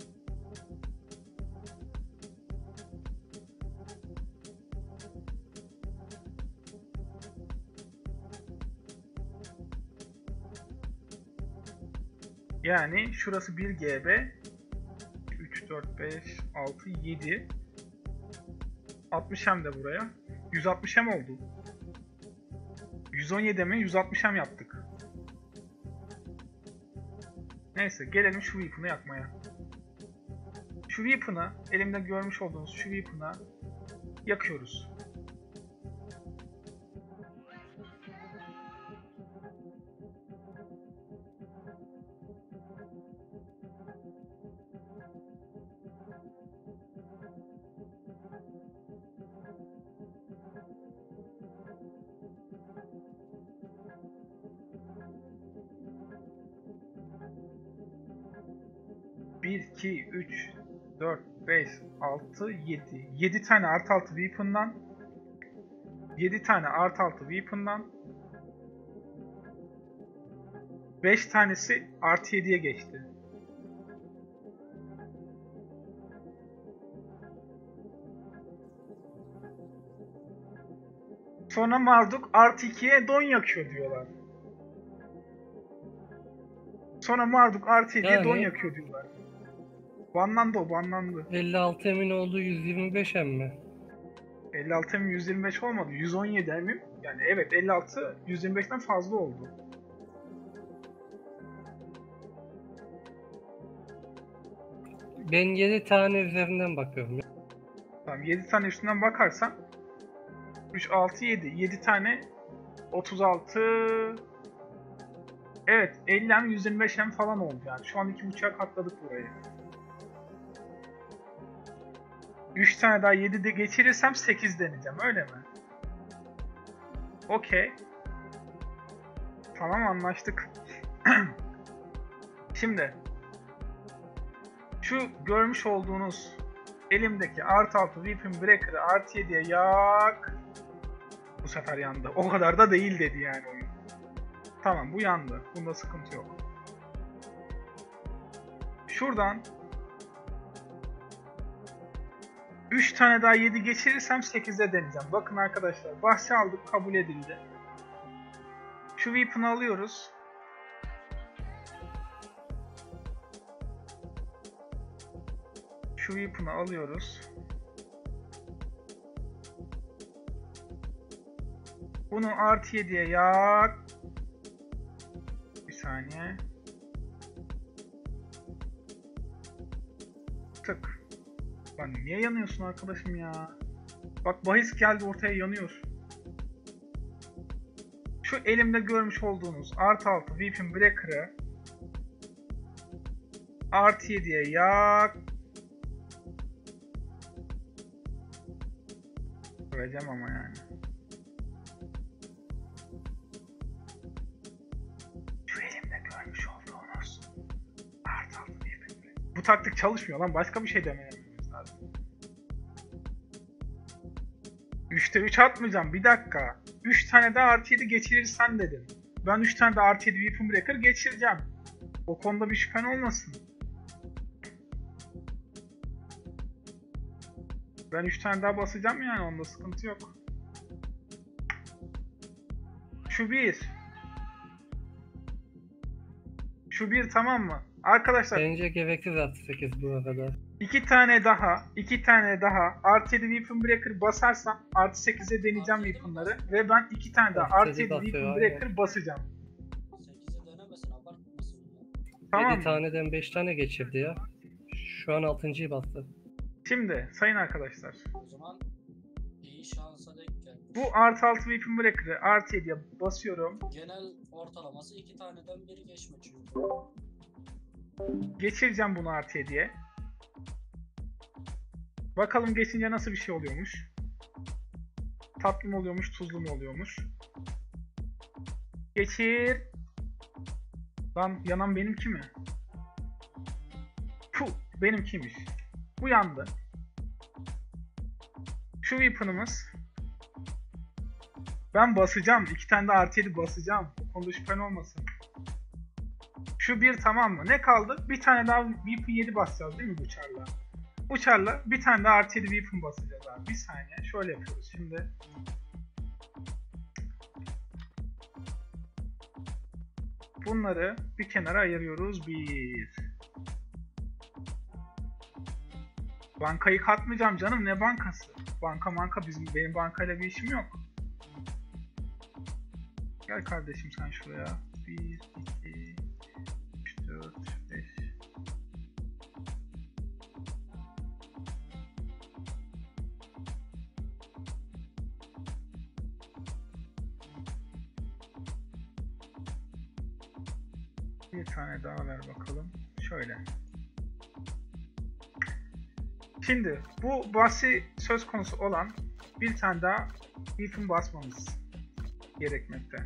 Yani şurası bir G B. üç, dört, beş, altı, yedi. altmış M de buraya. yüz altmış M oldu. yüz on yedi mi? yüz altmış M yaptık. Neyse gelelim şu Weapon'ı yakmaya. Şu Weapon'ı, elimde görmüş olduğunuz şu Weapon'ı yakıyoruz. bir, iki, üç, dört, beş, altı, yedi. yedi tane artı altı weapon'dan yedi tane artı altı weapon'dan beş tanesi artı yediye geçti. Sonra Marduk artı ikiye don yakıyor diyorlar. Sonra Marduk artı yediye Yani- don yakıyor diyorlar. Banlandı o, banlandı. elli altı emin oldu, yüz yirmi beş em mi? elli altı em yüz yirmi beş olmadı. yüz on yedi emim. Yani evet, elli altı yüz yirmi beşten fazla oldu. Ben yedi tane üzerinden bakıyorum. Tamam, yedi tane üstünden bakarsan üç, altı, yedi. yedi tane otuz altı. Evet, elli em yüz yirmi beş em falan oldu yani. Şu an iki buçuğa katladık burayı. üç tane daha yedide geçirirsem sekiz deneyeceğim, öyle mi? Okey. Tamam, anlaştık. Şimdi şu görmüş olduğunuz elimdeki artı altı Weapon Breaker'ı artı yediye yak. Bu sefer yandı. O kadar da değil dedi yani oyun. Tamam, bu yandı. Bunda sıkıntı yok. Şuradan üç tane daha yedi geçirirsem sekize deneyeceğim. Bakın arkadaşlar, bahsi aldık, kabul edildi. Şu weapon'ı alıyoruz. Şu weapon'ı alıyoruz. Bunu artı yediye yak. Bir saniye. Tık. Lan niye yanıyorsun arkadaşım ya? Bak, bahis geldi ortaya, yanıyor. Şu elimde görmüş olduğunuz artı altı Weapon Breaker'ı artı yediye yak. Göreceğim ama yani. Şu elimde görmüş olduğunuz artı altı Weapon Breaker. Bu taktik çalışmıyor lan, başka bir şey demeyemiyoruz lazım. üçte üç atmayacağım, bir dakika. üç tane daha artı yedi geçirirsen dedim. Ben üç tane daha artı yedi Weapon Breaker geçireceğim. O konuda bir şüphen olmasın. Ben üç tane daha basacağım yani, onda sıkıntı yok. Şu bir. Şu bir, tamam mı? Arkadaşlar Bence gereksiz artı sekiz bu arada. iki tane daha, iki tane daha artı yedi Weapon Breaker basarsam artı sekize deneyeceğim weaponları ve ben iki tane daha Artı artı yedi yedi basıyor Weapon abi. Breaker basacağım. sekizi denemesin, abartmasın ya. Tamam yedi mı? taneden beş tane geçirdi ya. Şu an altıncıyı bastı. Şimdi sayın arkadaşlar, O zaman iyi şansa denk gelmiş. bu artı altı Weapon Breaker'ı artı yediye basıyorum. Genel ortalaması iki taneden biri geçme çünkü. Geçireceğim bunu artı yediye. Bakalım geçince nasıl bir şey oluyormuş. Tatlı mı oluyormuş, tuzlu mu oluyormuş. Geçir. Lan yanan benimki mi? Puh, benimkiymiş. Bu yandı. Şu weapon'ımız. Ben basacağım. İki tane de artı yedi basacağım. Bu konuda şüphen olmasın. Şu bir, tamam mı? Ne kaldı? Bir tane daha Weapon yedi basacağız değil mi bu çarla? Bu çarla bir tane daha artı yedi Weapon basacağız abi. Bir saniye. Şöyle yapıyoruz şimdi. Bunları bir kenara ayırıyoruz. Bir. Bankayı katmayacağım canım. Ne bankası? Banka manka bizim, benim bankayla bir işim yok. Gel kardeşim sen şuraya. Bir, iki, üç, dört, beş. Bir tane daha ver bakalım. Şöyle. Şimdi bu bahsi söz konusu olan bir tane daha weapon basmamız gerekmekte.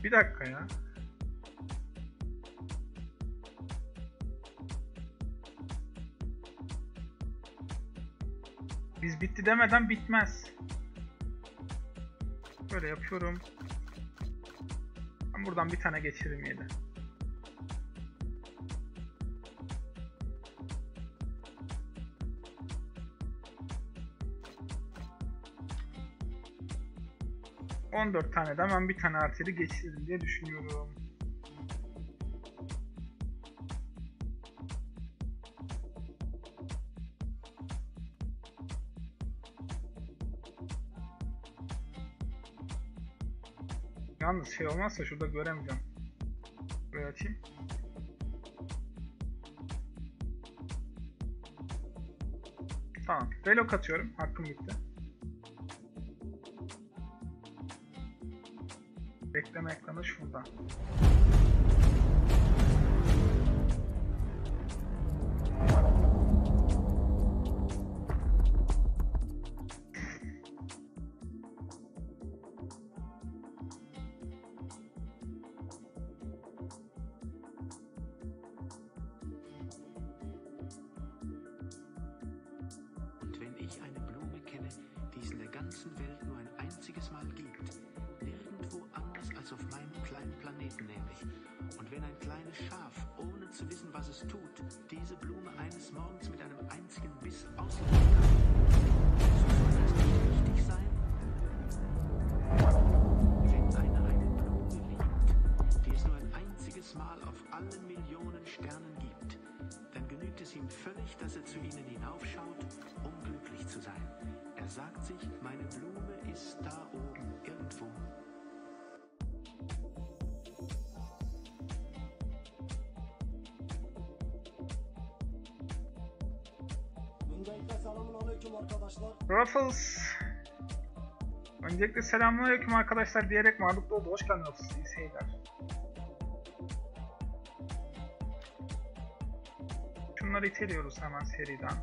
Bir dakika ya. Biz bitti demeden bitmez. Böyle yapıyorum. Ben buradan bir tane geçiririm yedi. on dört tane de hemen bir tane arteri geçiririm diye düşünüyorum. Yalnız şey olmazsa şurada göremeyeceğim. Buraya açayım. Tamam. Relok atıyorum. Hakkım bitti. Bekleme ekranı şurada. Und wenn ich eine Blume kenne, die es in der ganzen Welt nur ein einziges Mal gibt, nirgendwo anders als auf meinem kleinen Planeten nämlich. Und wenn ein kleines Schaf, ohne zu wissen, was es tut, diese Blume eines Morgens mit einem einzigen Biss auslöschen kann, so soll das nicht richtig sein? Wenn einer eine Blume liebt, die es nur ein einziges Mal auf allen Millionen Sternen gibt, dann genügt es ihm völlig, dass er zu ihnen hinaufschaut, um glücklich zu sein. Er sagt sich, meine Blume ist da oben irgendwo. Öncelikle selamünaleyküm arkadaşlar. Ruffles. Öncelikle selamünaleyküm arkadaşlar diyerek varlıklı oldu. Hoş geldin Ruffles. İyi seyirler. Şunları iteliyoruz hemen seriden.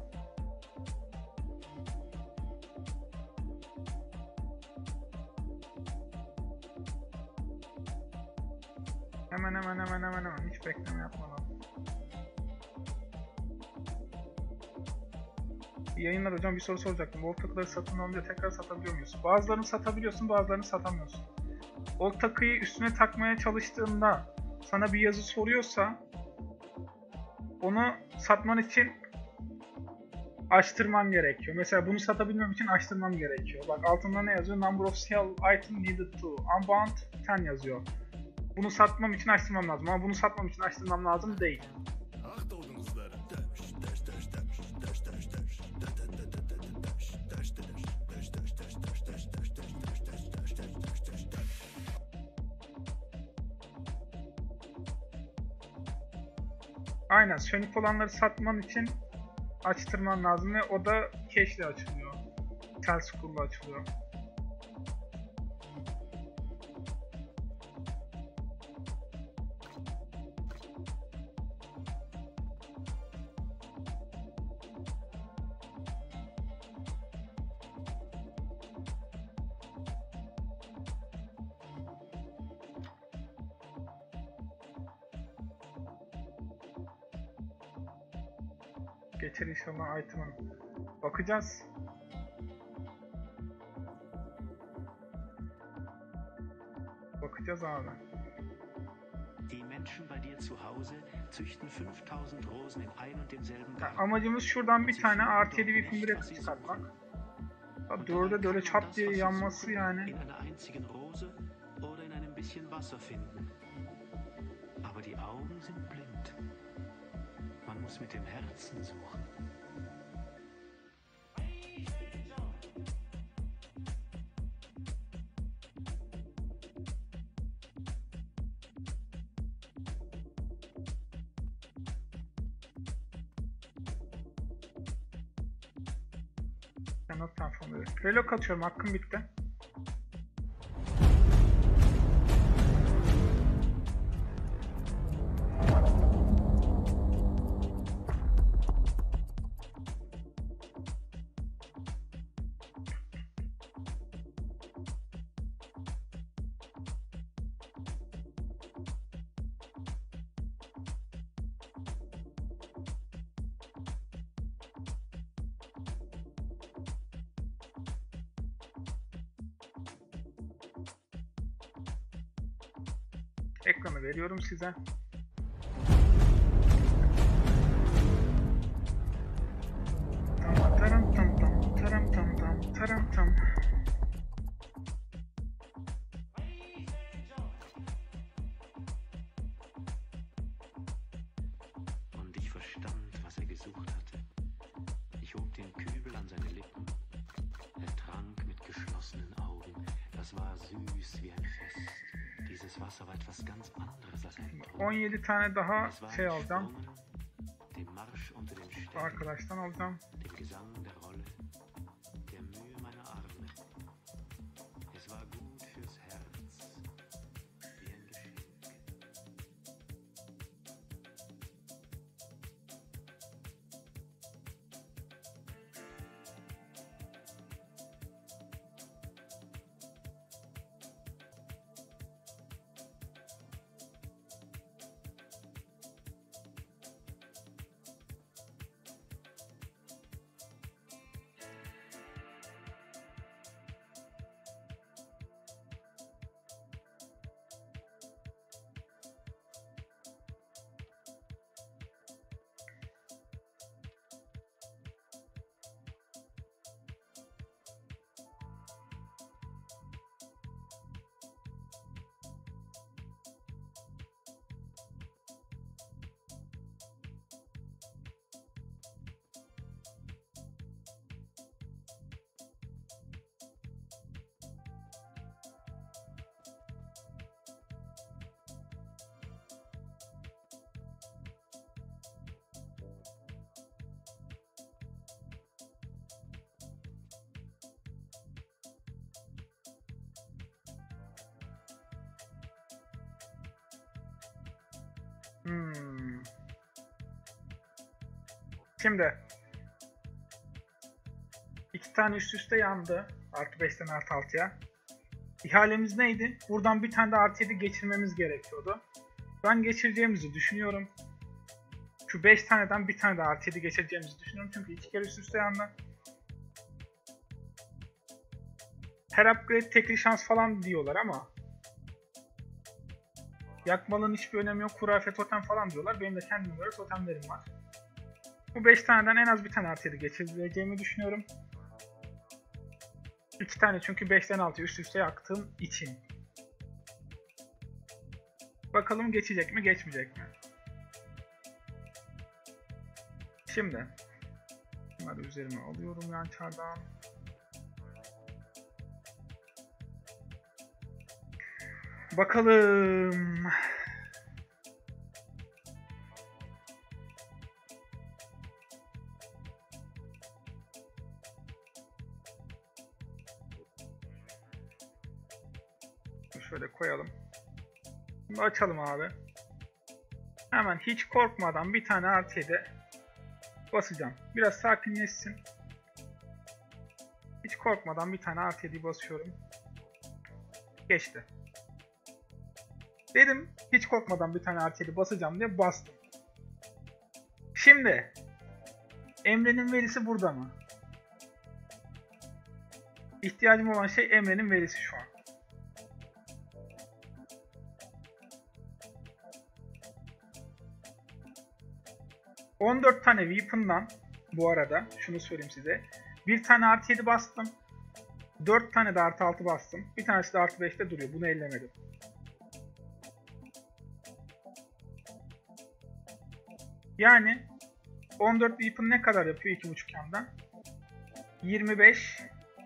Hemen hemen hemen hemen hemen hiç bekleme yapmadan. İyi yayınlar hocam, bir soru soracaktım. Old takıları satın alınca tekrar satabiliyor muyuz? Bazılarını satabiliyorsun, bazılarını satamıyorsun. Old takıyı üstüne takmaya çalıştığında sana bir yazı soruyorsa onu satman için açtırman gerekiyor. Mesela bunu satabilmem için açtırmam gerekiyor. Bak altında ne yazıyor? Number of sell item needed to unbound on yazıyor. Bunu satmam için açtırmam lazım ama bunu satmam için açtırmam lazım değil. Aynen, sönük olanları satman için açtırman lazım ve o da cache ile açılıyor. Tel scroll'la açılıyor. Geçer inşallah item'ın. Bakacağız. Bakacağız abi. Die Menschen bei dir zu Hause züchten fünftausend Rosen in ein und demselben Ya, Garten. amacımız şuradan bir tane artı yedi bir fimbret çıkartmak. Und Dörde dabei böyle kann man çat das, diye was sie yanması suchen, yani. in einer einzigen Rose oder in einem bisschen Wasser finden. Aber die Augen sind blind. Man muss mit dem Herzen suchen. Cannot perform. Relok atıyorum, hakkım bitti. Ekranı veriyorum size. Taram tam tam, taram tam tam, taram tam. Und ich verstand, was er gesucht hatte. Ich hob den Kübel an seine Lippen. Er trank mit geschlossenen Augen. Das war süß wie ein Fest. Dieses Wasser war etwas ganz anderes als ein Brunnen. on yedi tane daha Es war şey ein alacağım. Sprungen, dem Marsch unter den Sternen, Arkadaştan alacağım. dem Gesang der Rolle, der Mühe meiner Arme. Es war gut fürs Herz, wie ein Geschenk. Hmm. Şimdi iki tane üst üste yandı. Artı beşten artı altıya. İhalemiz neydi? Buradan bir tane de artı yedi geçirmemiz gerekiyordu. Ben geçireceğimizi düşünüyorum. Şu beş taneden bir tane de artı yedi geçireceğimizi düşünüyorum. Çünkü iki kere üst üste yandı. Her upgrade tekli şans falan diyorlar ama yakmalının hiçbir önemi yok. Hurafe totem falan diyorlar. Benim de kendime göre totemlerim var. Bu beş taneden en az bir tane artı yedi geçireceğimi düşünüyorum. iki tane çünkü beşten altıya üst üste yaktığım için. Bakalım geçecek mi, geçmeyecek mi? Şimdi bunları üzerime alıyorum yan çardan. Bakalım. Şöyle koyalım. Şimdi açalım abi. Hemen hiç korkmadan bir tane artı yedi basacağım. Biraz sakinleşsin. Hiç korkmadan bir tane artı yedi basıyorum. Geçti. Dedim hiç korkmadan bir tane artı yedi basacağım diye bastım. Şimdi Emre'nin verisi burada mı? İhtiyacım olan şey Emre'nin verisi şu an. on dört tane weapon'dan bu arada şunu söyleyeyim size. Bir tane artı yedi bastım. dört tane de artı altı bastım. Bir tanesi de artı beşte duruyor. Bunu ellemedim. Yani on dört weapon ne kadar yapıyor iki buçuk yandan? yirmi beş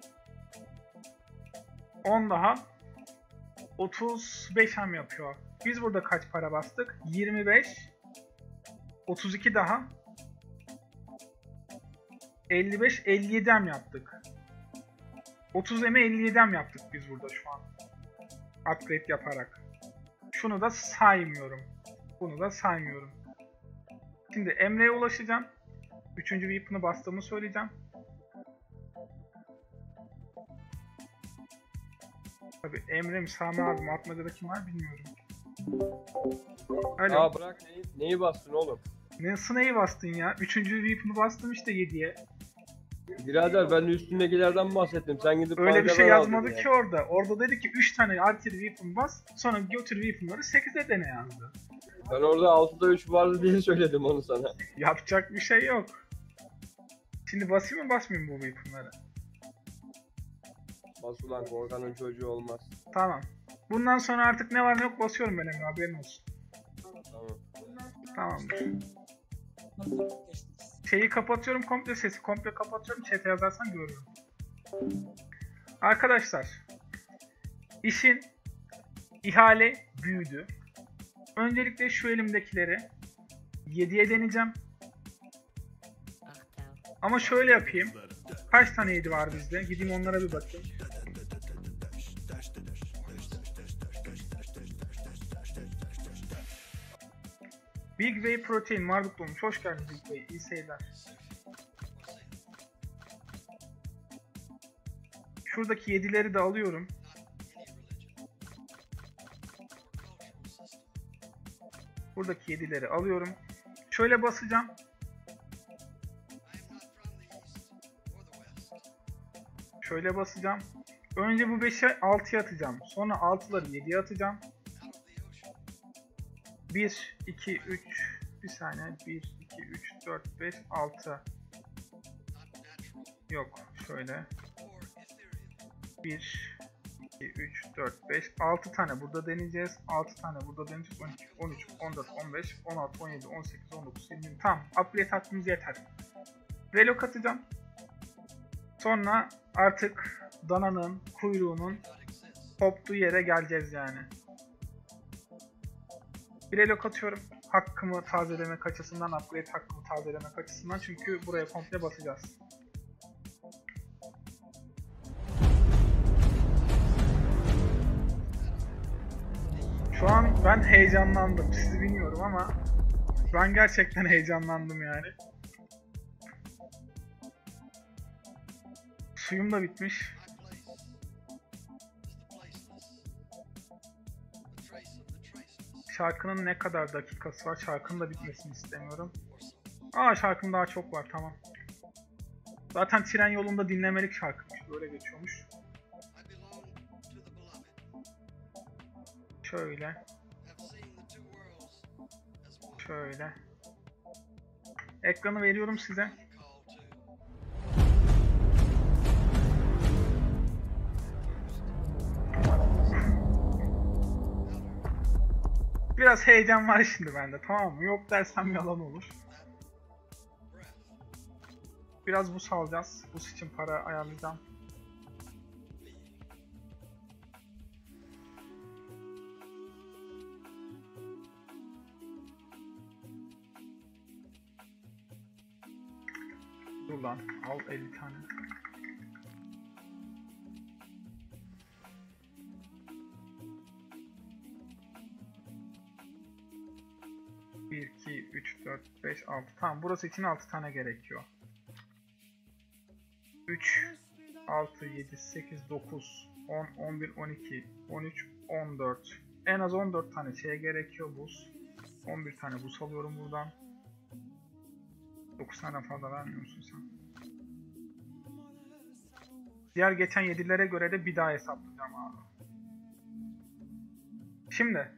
on daha otuz beş hem yapıyor. Biz burada kaç para bastık? yirmi beş otuz iki daha elli beş elli yedi hem yaptık. otuz eme elli yedi hem yaptık biz burada şu an. Upgrade yaparak. Şunu da saymıyorum. Bunu da saymıyorum. Şimdi Emre'ye ulaşacağım. Üçüncü weapon'ı bastığımı söyleyeceğim. Tabii Emre mi Sami abi mi Atmaca'da kim var bilmiyorum. Alo. Aa bırak neyi, neyi bastın oğlum? Nasıl neyi bastın ya? Üçüncü weapon'ı bastım işte yediye. Birader ben de üstündekilerden bahsettim. Sen gidip Öyle bir bankadan şey aldın yazmadı ya. ki orada. Orada dedi ki üç tane archer weapon bas, sonra götür weaponları sekize dene yazdı. Ben orada altıda üç vardı diye söyledim onu sana. Yapacak bir şey yok. Şimdi basayım mı basmayayım bu weaponları? Bas ulan, korkanın çocuğu olmaz. Tamam. Bundan sonra artık ne var ne yok basıyorum ben Emre, haberin olsun. Tamam. Tamamdır. Bakalım geçtiniz. Şeyi kapatıyorum komple, sesi komple kapatıyorum, chat'e yazarsan görürüm. Arkadaşlar, işin ihale büyüdü. Öncelikle şu elimdekileri yediye deneyeceğim. Ama şöyle yapayım. Kaç tane yedi var bizde? Gideyim onlara bir bakayım. Big Whey Protein Marduk olmuş. Hoş geldin Big Whey. İyi seyirler. Şuradaki yedileri de alıyorum. Buradaki yedileri alıyorum. Şöyle basacağım. Şöyle basacağım. Önce bu beşe altıya atacağım. Sonra altıları yediye atacağım. bir, iki, üç, bir saniye. bir, iki, üç, dört, beş, altı. Yok. Şöyle. bir, iki, üç, dört, beş, altı tane burada deneyeceğiz. altı tane burada deneyeceğiz. on iki, on üç, on dört, on beş, on altı, on yedi, on sekiz, on dokuz, yirmi. Tamam. Upgrade hakkımız yeter. Relok atacağım. Sonra artık dananın kuyruğunun koptuğu yere geleceğiz yani. Bir relok atıyorum. Hakkımı tazelemek açısından, upgrade hakkımı tazelemek açısından, çünkü buraya komple basacağız. Şu an ben heyecanlandım. Sizi bilmiyorum ama ben gerçekten heyecanlandım yani. Suyum da bitmiş. Şarkının ne kadar dakikası var? Şarkının da bitmesini istemiyorum. Aa, şarkının daha çok var, tamam. Zaten tren yolunda dinlemelik şarkıymış. Böyle geçiyormuş. Şöyle. Şöyle. Ekranı veriyorum size. Biraz heyecan var şimdi bende, tamam mı? Yok dersem yalan olur. Biraz buz alacağız. Buz için para ayarlayacağım. Dur lan, al elli tane. bir, iki, üç, dört, beş, altı. Tamam, burası için altı tane gerekiyor. üç, altı, yedi, sekiz, dokuz, on, on bir, on iki, on üç, on dört. En az on dört tane şeye gerekiyor buz. on bir tane buz alıyorum buradan. dokuz tane fazla vermiyor musun sen? Diğer geçen yedilere göre de bir daha hesaplayacağım abi. Şimdi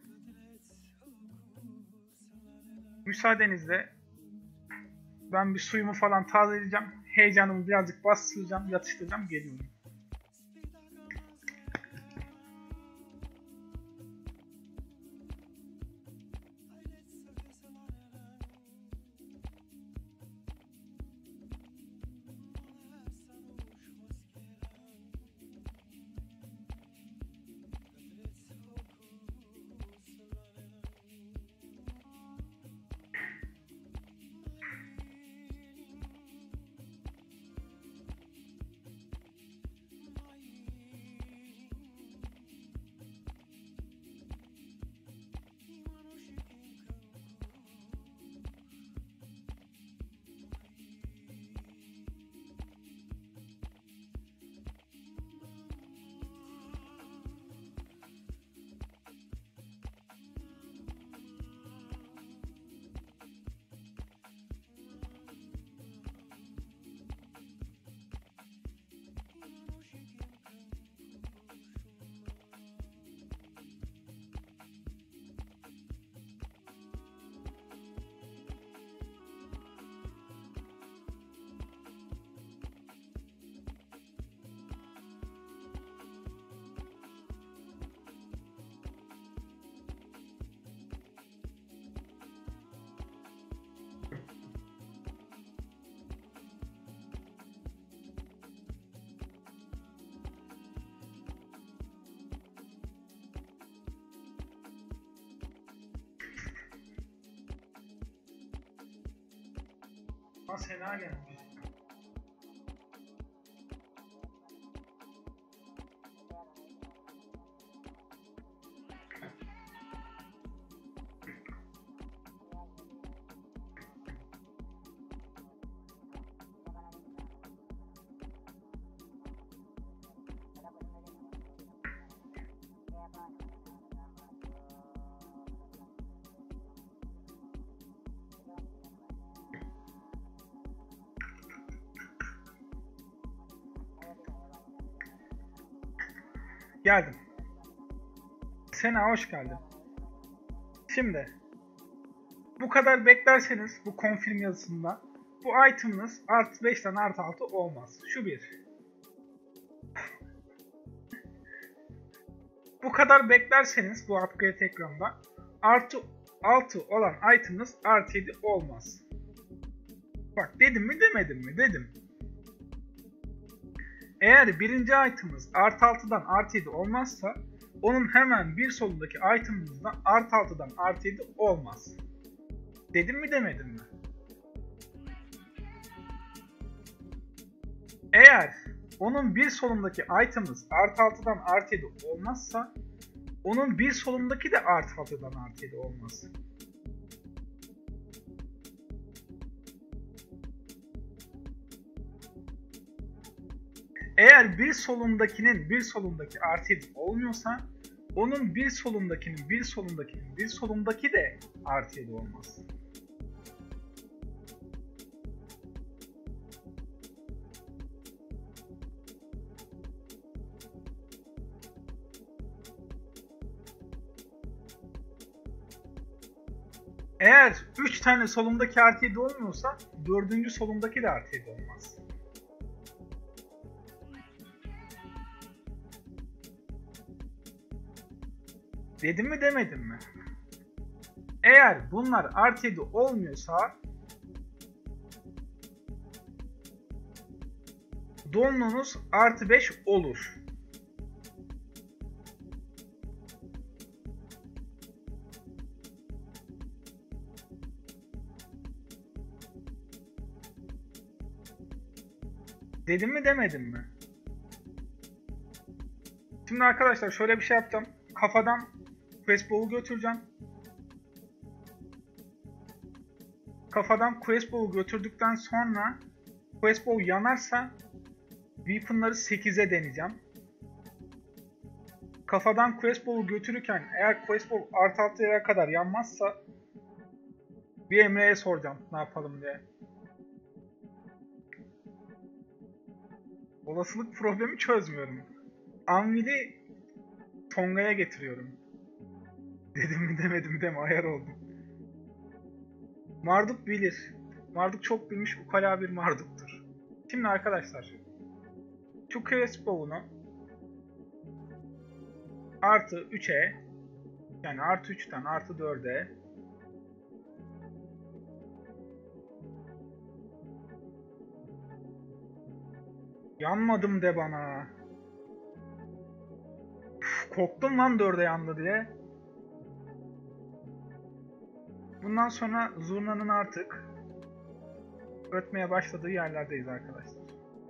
müsaadenizle ben bir suyumu falan tazeleyeceğim. Heyecanımı birazcık bastıracağım, yatıştıracağım, geliyorum. Sena gelmiş. Geldim. Sena hoş geldin. Şimdi bu kadar beklerseniz bu confirm yazısında bu item'ınız artı beşten artı altı olmaz. Şu bir. Bu kadar beklerseniz bu upgrade ekranında artı altı olan item'ınız artı yedi olmaz. Bak dedim mi demedim mi dedim. Eğer birinci item'ımız artı altıdan artı yedi olmazsa onun hemen bir solundaki item'ımızda artı altıdan artı yedi olmaz. Dedim mi demedim mi? Eğer onun bir solundaki item'ımız artı altıdan artı yedi olmazsa onun bir solundaki de artı altıdan artı yedi olmaz. Eğer bir solundakinin bir solundaki artı yedi olmuyorsa onun bir solundakinin bir solundakinin bir solundaki de artı yedi olmaz. Eğer üç tane solundaki artı yedi olmuyorsa dördüncü solundaki de artı yedi olmaz. Dedim mi demedim mi? Eğer bunlar artı yedi olmuyorsa donluğunuz artı beş olur. Dedim mi demedim mi? Şimdi arkadaşlar şöyle bir şey yapacağım. Kafadan Quest Bowl'u götüreceğim. Kafadan Quest Bowl'u götürdükten sonra Quest Bowl yanarsa Weapon'ları sekize deneyeceğim. Kafadan Quest Bowl'u götürürken eğer Quest Bowl artı altıya kadar yanmazsa bir Emre'ye soracağım ne yapalım diye. Olasılık problemi çözmüyorum. Anvil'i Tonga'ya getiriyorum. Dedim mi demedim mi deme ayar oldum. Marduk bilir. Marduk çok bilmiş ukala bir Marduk'tur. Şimdi arkadaşlar şu Quest Bowl'unu artı üçe yani artı üçten artı dörde yanmadım de bana. Uf, korktum lan dörde yandı diye. Bundan sonra zurnanın artık ötmeye başladığı yerlerdeyiz arkadaşlar.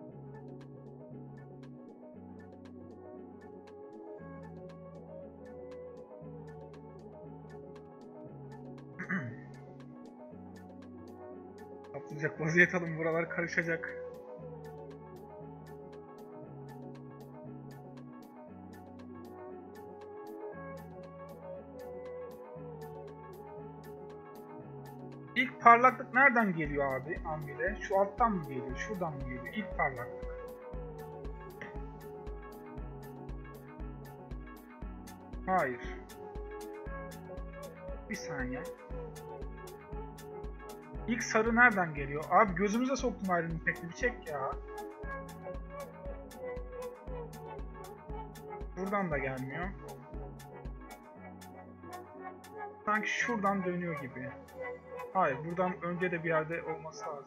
Atlayacak vaziyet alın, buralar karışacak. İlk parlaklık nereden geliyor abi Anvil'e? Şu alttan mı geliyor? Şuradan mı geliyor? İlk parlaklık. Hayır. Bir saniye. İlk sarı nereden geliyor? Abi gözümüze soktum Iron Impact'i, bir çek ya. Buradan da gelmiyor. Sanki şuradan dönüyor gibi. Hayır, buradan önce de bir yerde olması lazım.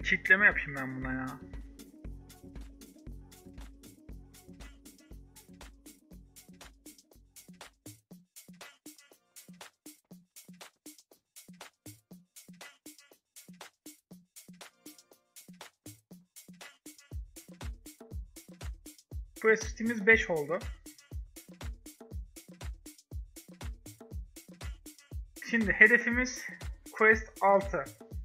kitleme yapayım ben buna ya. Quest'imiz beş oldu. Şimdi hedefimiz Quest altı.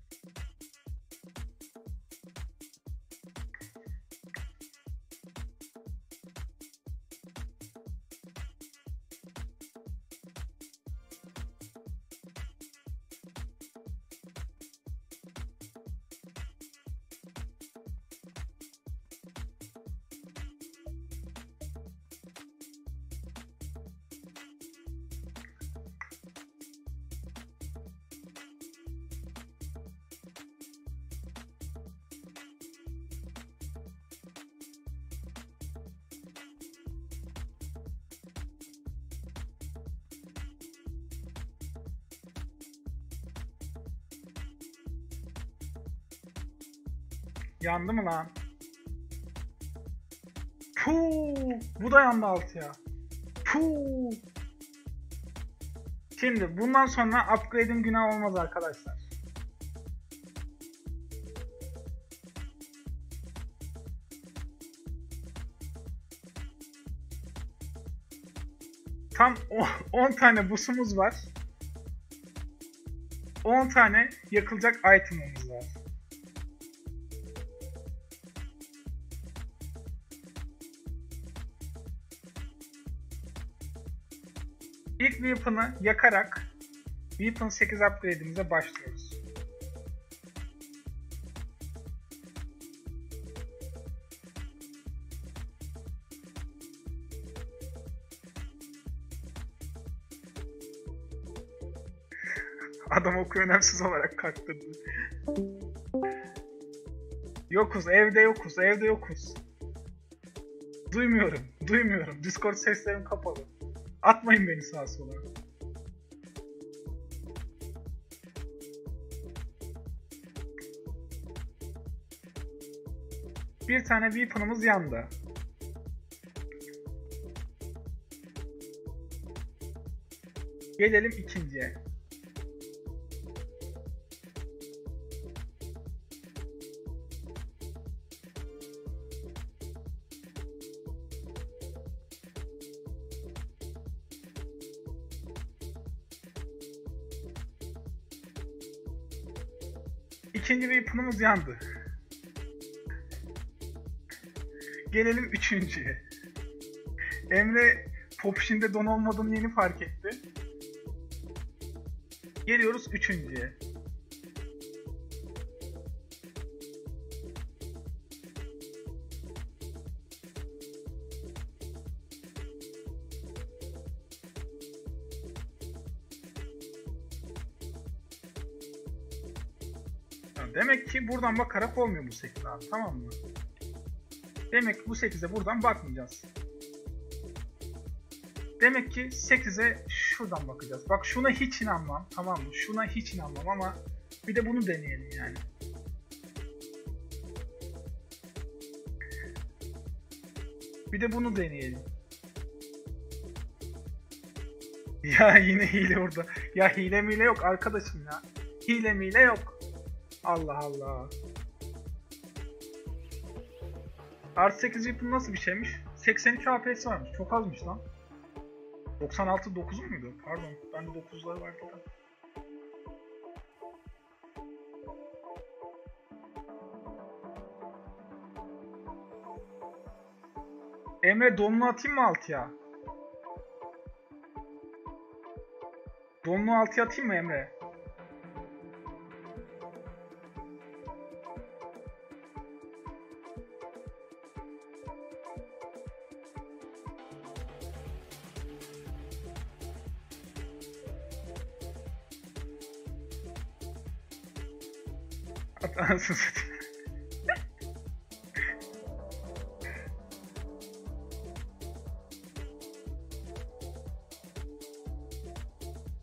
Yandı mı lan? Puuu, bu da yandı altıya. Puuu. Şimdi bundan sonra upgrade'im günah olmaz arkadaşlar. Tam on tane busumuz var. on tane yakılacak item'ımız var. İlk weapon'ı yakarak Weapon sekiz upgrade'imize başlıyoruz. Adam oku önemsiz olarak kalktırdı. Yokuz, evde yokuz, evde yokuz. Duymuyorum, duymuyorum. Discord seslerim kapalı. Atmayın beni sağa sola. Bir tane weapon'ımız yandı. Gelelim ikinciye. İkinci weapon'ımız yandı. Gelelim üçüncüye. Emre Popşin'de don olmadığını yeni fark etti. Geliyoruz üçüncüye. Demek ki buradan bakarak olmuyor bu sekiz abi, tamam mı? Demek ki bu sekize buradan bakmayacağız. Demek ki sekize şuradan bakacağız. Bak şuna hiç inanmam, tamam mı? Şuna hiç inanmam ama bir de bunu deneyelim yani. Bir de bunu deneyelim. Ya yine hile orada. Ya hile mile yok arkadaşım ya. Hile mile yok. Allah Allah. Artı sekiz weapon nasıl bir şeymiş? seksen iki A P S varmış. Çok azmış lan. doksan altı dokuz muydu? Pardon. Bende dokuzlar vardı da. Emre donlu atayım mı altıya? Donlu altıya atayım mı Emre? Anasını satayım.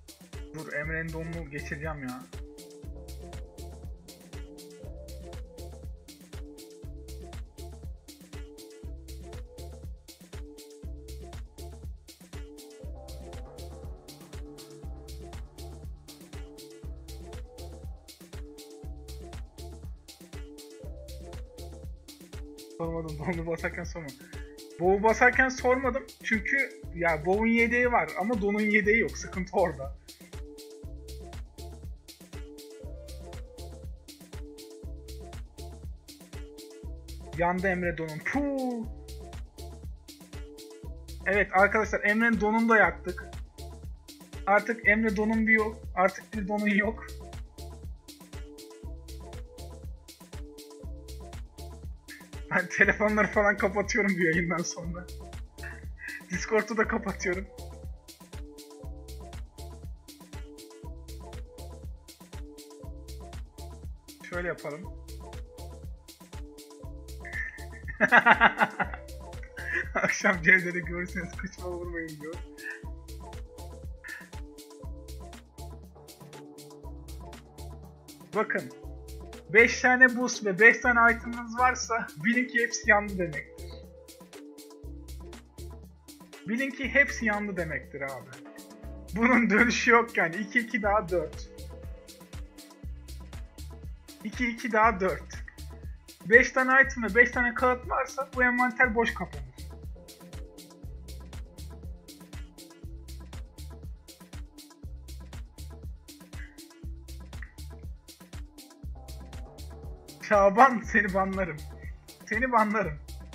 Dur Emre'nin donunu geçireceğim ya. Sormadım. Donlu basarken sormadım. Bow basarken sormadım. Çünkü ya Bow'un yedeği var ama Don'un yedeği yok. Sıkıntı orada. Yandı Emre Don'un. Puuu. Evet arkadaşlar, Emre'nin donunu da yaktık. Artık Emre donun bir yok. Artık bir donun yok. Ben telefonları falan kapatıyorum bir yayından sonra. Discord'u da kapatıyorum. Şöyle yapalım. Akşam Cevdet'i görürseniz kıçma vurmayın diyor. Bakın. beş tane boost ve beş tane item'ınız varsa bilin ki hepsi yandı demektir. Bilin ki hepsi yandı demektir abi. Bunun dönüşü yok yani. iki iki daha dört. iki iki daha dört. beş tane item ve beş tane kağıt varsa bu envanter boş kapanır. Şaban, seni banlarım. Seni banlarım.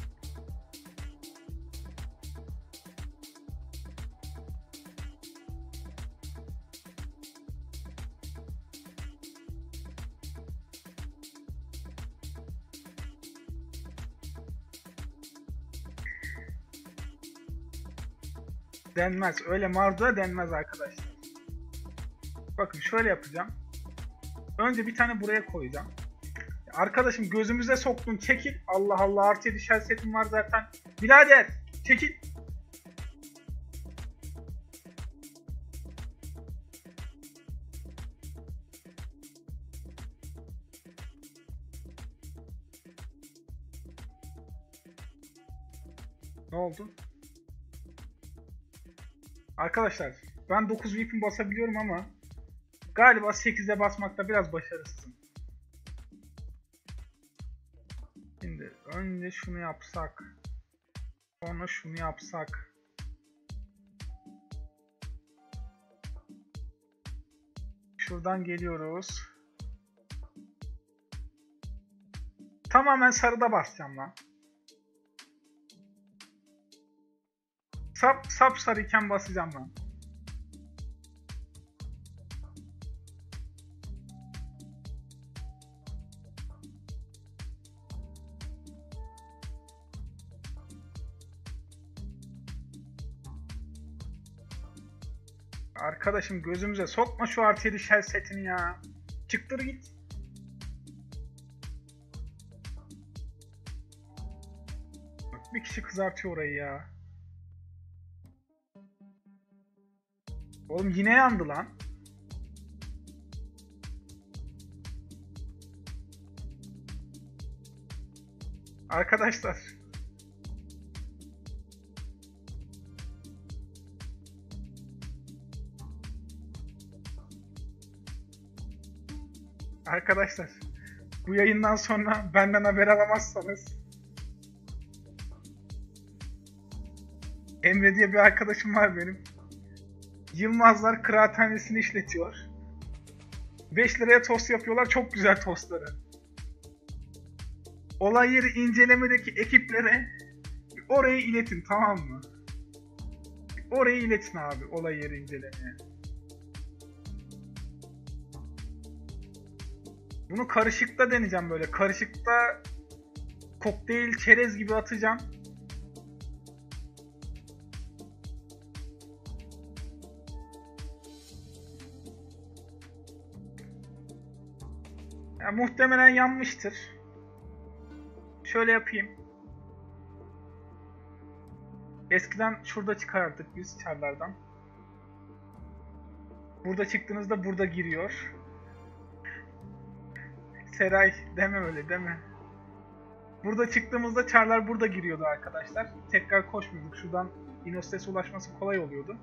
Denmez. Öyle mağdura denmez arkadaşlar. Bakın şöyle yapacağım. Önce bir tane buraya koyacağım. Arkadaşım gözümüze soktun, çekil. Allah Allah, artı yedi shell setim var zaten. Birader çekil. Ne oldu? Arkadaşlar ben dokuz weapon basabiliyorum ama galiba sekize basmakta biraz başarısızım. Şimdi önce şunu yapsak, sonra şunu yapsak. Şuradan geliyoruz. Tamamen sarıda basacağım lan. Sap sap sarıyken basacağım lan. Arkadaşım gözümüze sokma şu artı yedi shell setini ya. Çıktır git. Bak, bir kişi kızartıyor orayı ya. Oğlum yine yandı lan. Arkadaşlar. Arkadaşlar. Bu yayından sonra benden haber alamazsanız Emre diye bir arkadaşım var benim. Yılmazlar kıraathanesini işletiyor. beş liraya tost yapıyorlar. Çok güzel tostları. Olay yeri incelemedeki ekiplere orayı iletin, tamam mı? Orayı iletin abi, olay yeri incelemeye. Bunu karışıkta deneyeceğim böyle. Karışıkta kokteyl çerez gibi atacağım. Ya, muhtemelen yanmıştır. Şöyle yapayım. Eskiden şurada çıkardık biz çarlardan. Burada çıktığınızda burada giriyor. Seray deme öyle deme. Burada çıktığımızda çarlar burada giriyordu arkadaşlar. Tekrar koşmuyorduk. Şuradan Inostes'e ulaşması kolay oluyordu.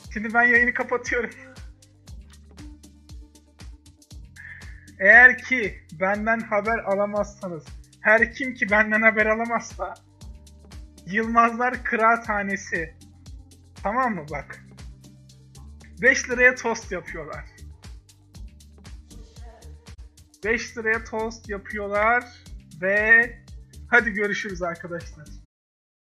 Şimdi ben yayını kapatıyorum. Eğer ki benden haber alamazsanız, her kim ki benden haber alamazsa Yılmazlar Kıraathanesi, tamam mı bak, beş liraya tost yapıyorlar. beş liraya tost yapıyorlar ve hadi görüşürüz arkadaşlar.